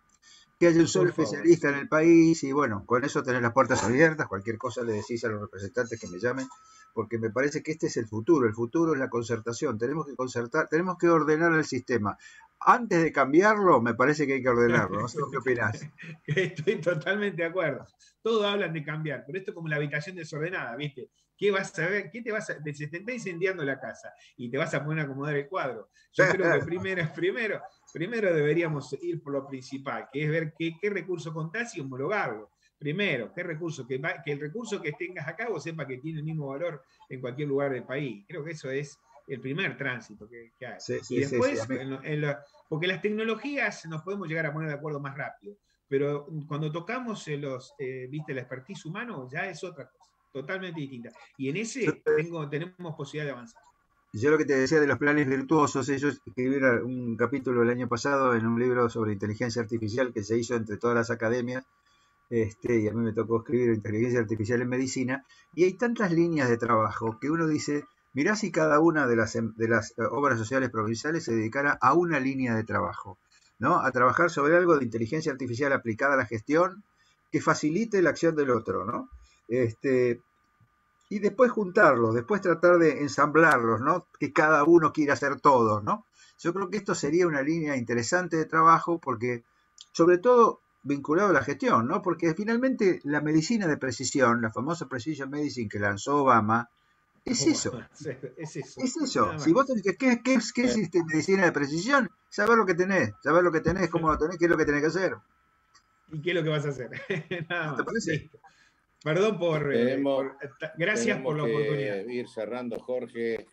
Que haya un solo especialista en el país y bueno, con eso tener las puertas abiertas, cualquier cosa le decís a los representantes que me llamen, porque me parece que este es el futuro, el futuro es la concertación, tenemos que concertar, tenemos que ordenar el sistema. Antes de cambiarlo, me parece que hay que ordenarlo, no sé qué opinás. Estoy totalmente de acuerdo, todos hablan de cambiar, pero esto es como la habitación desordenada, ¿viste? ¿Qué vas a ver? ¿Qué te vas a...? Se te está incendiando la casa y te vas a poner a acomodar el cuadro. Yo creo que primero, primero, primero deberíamos ir por lo principal, que es ver qué, qué recurso contás y homologarlo. Primero, qué recurso, que, va, que el recurso que tengas acá vos sepa que tiene el mismo valor en cualquier lugar del país. Creo que eso es el primer tránsito que, que hay. Sí, sí, y después, sí, sí, en lo, en lo, porque las tecnologías nos podemos llegar a poner de acuerdo más rápido, pero cuando tocamos los, eh, viste, la expertise humano, ya es otra cosa, totalmente distinta. Y en ese tengo, tenemos posibilidad de avanzar. Yo lo que te decía de los planes virtuosos, ellos escribieron un capítulo el año pasado en un libro sobre inteligencia artificial que se hizo entre todas las academias, este, y a mí me tocó escribir inteligencia artificial en medicina, y hay tantas líneas de trabajo que uno dice, mirá si cada una de las, de las obras sociales provinciales se dedicara a una línea de trabajo, ¿no? A trabajar sobre algo de inteligencia artificial aplicada a la gestión que facilite la acción del otro, ¿no? Este, y después juntarlos, después tratar de ensamblarlos, ¿no? Que cada uno quiera hacer todo, ¿no? Yo creo que esto sería una línea interesante de trabajo porque, sobre todo, vinculado a la gestión, ¿no? Porque finalmente la medicina de precisión, la famosa Precision Medicine que lanzó Obama, es eso. Es eso. Es eso. Si vos tenés que, ¿qué, qué, qué es este, medicina de precisión? Saber lo que tenés, saber lo que tenés, cómo lo tenés, qué es lo que tenés que hacer. ¿Y qué es lo que vas a hacer? Nada ¿No te parece? Listo. Perdón por, tenemos, eh, por gracias por la oportunidad. Ir cerrando, Jorge.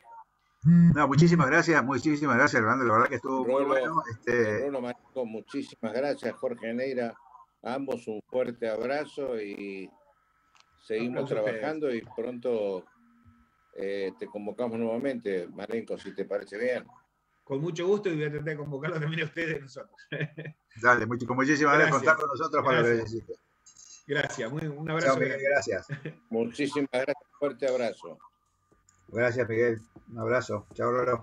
No, muchísimas gracias, muchísimas gracias, Hernando, la verdad que estuvo Rolo, muy bueno. Este... Rolo Marico, muchísimas gracias, Jorge Neira, a ambos un fuerte abrazo y seguimos trabajando y pronto eh, te convocamos nuevamente, Marenco, si te parece bien. Con mucho gusto y voy a tratar de convocarlo también a ustedes nosotros. Dale, mucho, con muchísimas gracias por contar con nosotros para lo que necesites. Gracias, muy, un abrazo. Chao, Miguel, gracias. Muchísimas gracias, fuerte abrazo. Gracias, Miguel. Un abrazo. Chao, Rolo.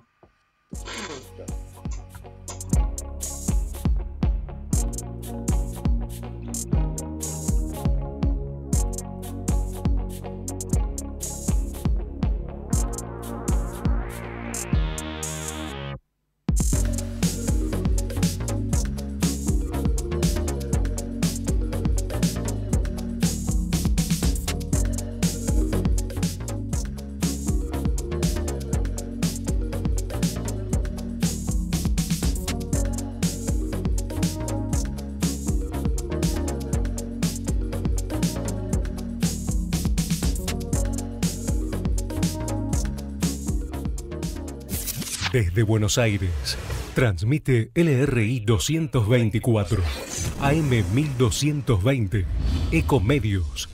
Desde Buenos Aires, transmite L R I doscientos veinticuatro, A M mil doscientos veinte, Ecomedios.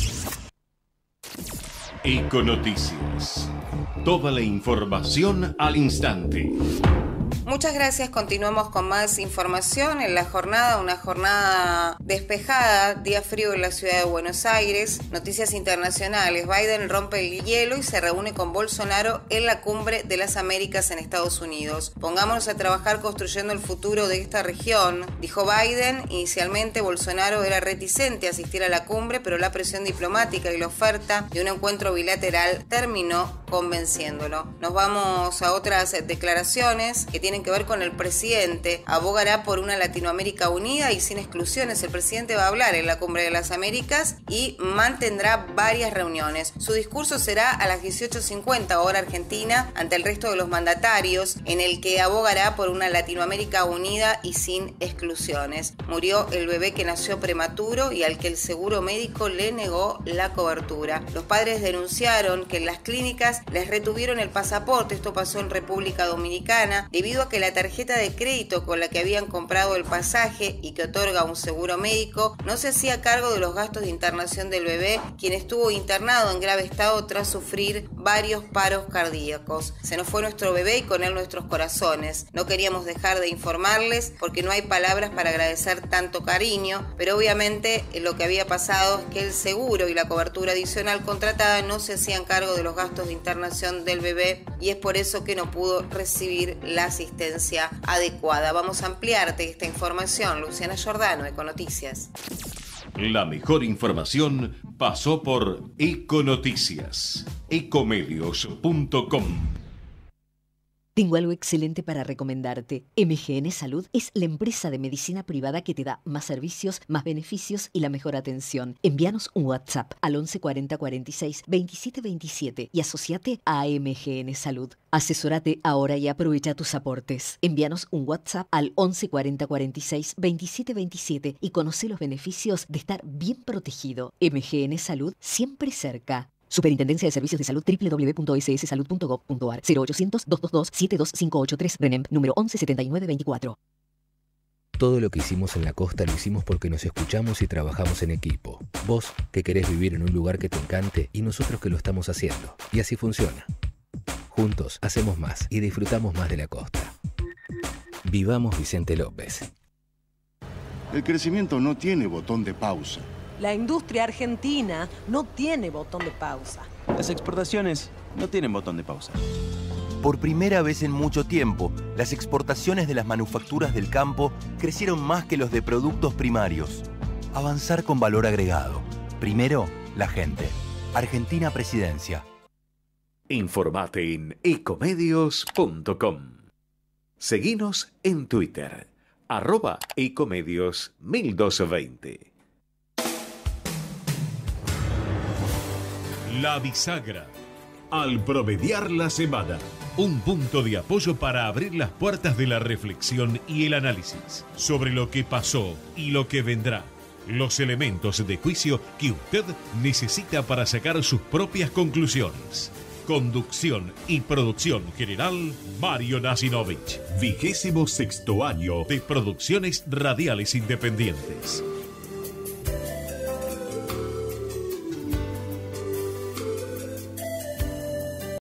Econoticias. Toda la información al instante. Muchas gracias, continuamos con más información en la jornada, una jornada despejada, día frío en la ciudad de Buenos Aires. Noticias internacionales, Biden rompe el hielo y se reúne con Bolsonaro en la cumbre de las Américas en Estados Unidos. Pongámonos a trabajar construyendo el futuro de esta región, dijo Biden. Inicialmente Bolsonaro era reticente a asistir a la cumbre, pero la presión diplomática y la oferta de un encuentro bilateral terminó convenciéndolo. Nos vamos a otras declaraciones que tienen que ver con el presidente. Abogará por una Latinoamérica unida y sin exclusiones. El presidente va a hablar en la Cumbre de las Américas y mantendrá varias reuniones. Su discurso será a las dieciocho cincuenta hora argentina ante el resto de los mandatarios, en el que abogará por una Latinoamérica unida y sin exclusiones. Murió el bebé que nació prematuro y al que el seguro médico le negó la cobertura. Los padres denunciaron que en las clínicas les retuvieron el pasaporte. Esto pasó en República Dominicana debido a que la tarjeta de crédito con la que habían comprado el pasaje y que otorga un seguro médico no se hacía cargo de los gastos de internación del bebé, quien estuvo internado en grave estado tras sufrir varios paros cardíacos. Se nos fue nuestro bebé y con él nuestros corazones. No queríamos dejar de informarles porque no hay palabras para agradecer tanto cariño, pero obviamente lo que había pasado es que el seguro y la cobertura adicional contratada no se hacían cargo de los gastos de internación del bebé y es por eso que no pudo recibir la asistencia adecuada. Vamos a ampliarte esta información. Luciana Giordano, Econoticias. La mejor información pasó por Econoticias. Ecomedios punto com. Tengo algo excelente para recomendarte. M G N Salud es la empresa de medicina privada que te da más servicios, más beneficios y la mejor atención. Envíanos un WhatsApp al once cuarenta cuarenta y seis veintisiete veintisiete y asociate a M G N Salud. Asesórate ahora y aprovecha tus aportes. Envíanos un WhatsApp al once cuarenta cuarenta y seis veintisiete veintisiete y conoce los beneficios de estar bien protegido. M G N Salud, siempre cerca. Superintendencia de Servicios de Salud, doble u doble u doble u punto s s salud punto gov punto a r, cero ochocientos, doscientos veintidós, setenta y dos cinco ochenta y tres, RENEM, número once setenta y nueve veinticuatro. Todo lo que hicimos en la costa lo hicimos porque nos escuchamos y trabajamos en equipo. Vos, que querés vivir en un lugar que te encante, y nosotros que lo estamos haciendo. Y así funciona. Juntos hacemos más y disfrutamos más de la costa. Vivamos Vicente López. El crecimiento no tiene botón de pausa. La industria argentina no tiene botón de pausa. Las exportaciones no tienen botón de pausa. Por primera vez en mucho tiempo, las exportaciones de las manufacturas del campo crecieron más que los de productos primarios. Avanzar con valor agregado. Primero, la gente. Argentina Presidencia. Informate en ecomedios punto com. Seguinos en Twitter, arroba ecomedios mil doscientos veinte. La bisagra. Al promediar la semana, un punto de apoyo para abrir las puertas de la reflexión y el análisis sobre lo que pasó y lo que vendrá. Los elementos de juicio que usted necesita para sacar sus propias conclusiones. Conducción y producción general, Mario Nasinovich. Vigésimo sexto año de Producciones Radiales Independientes.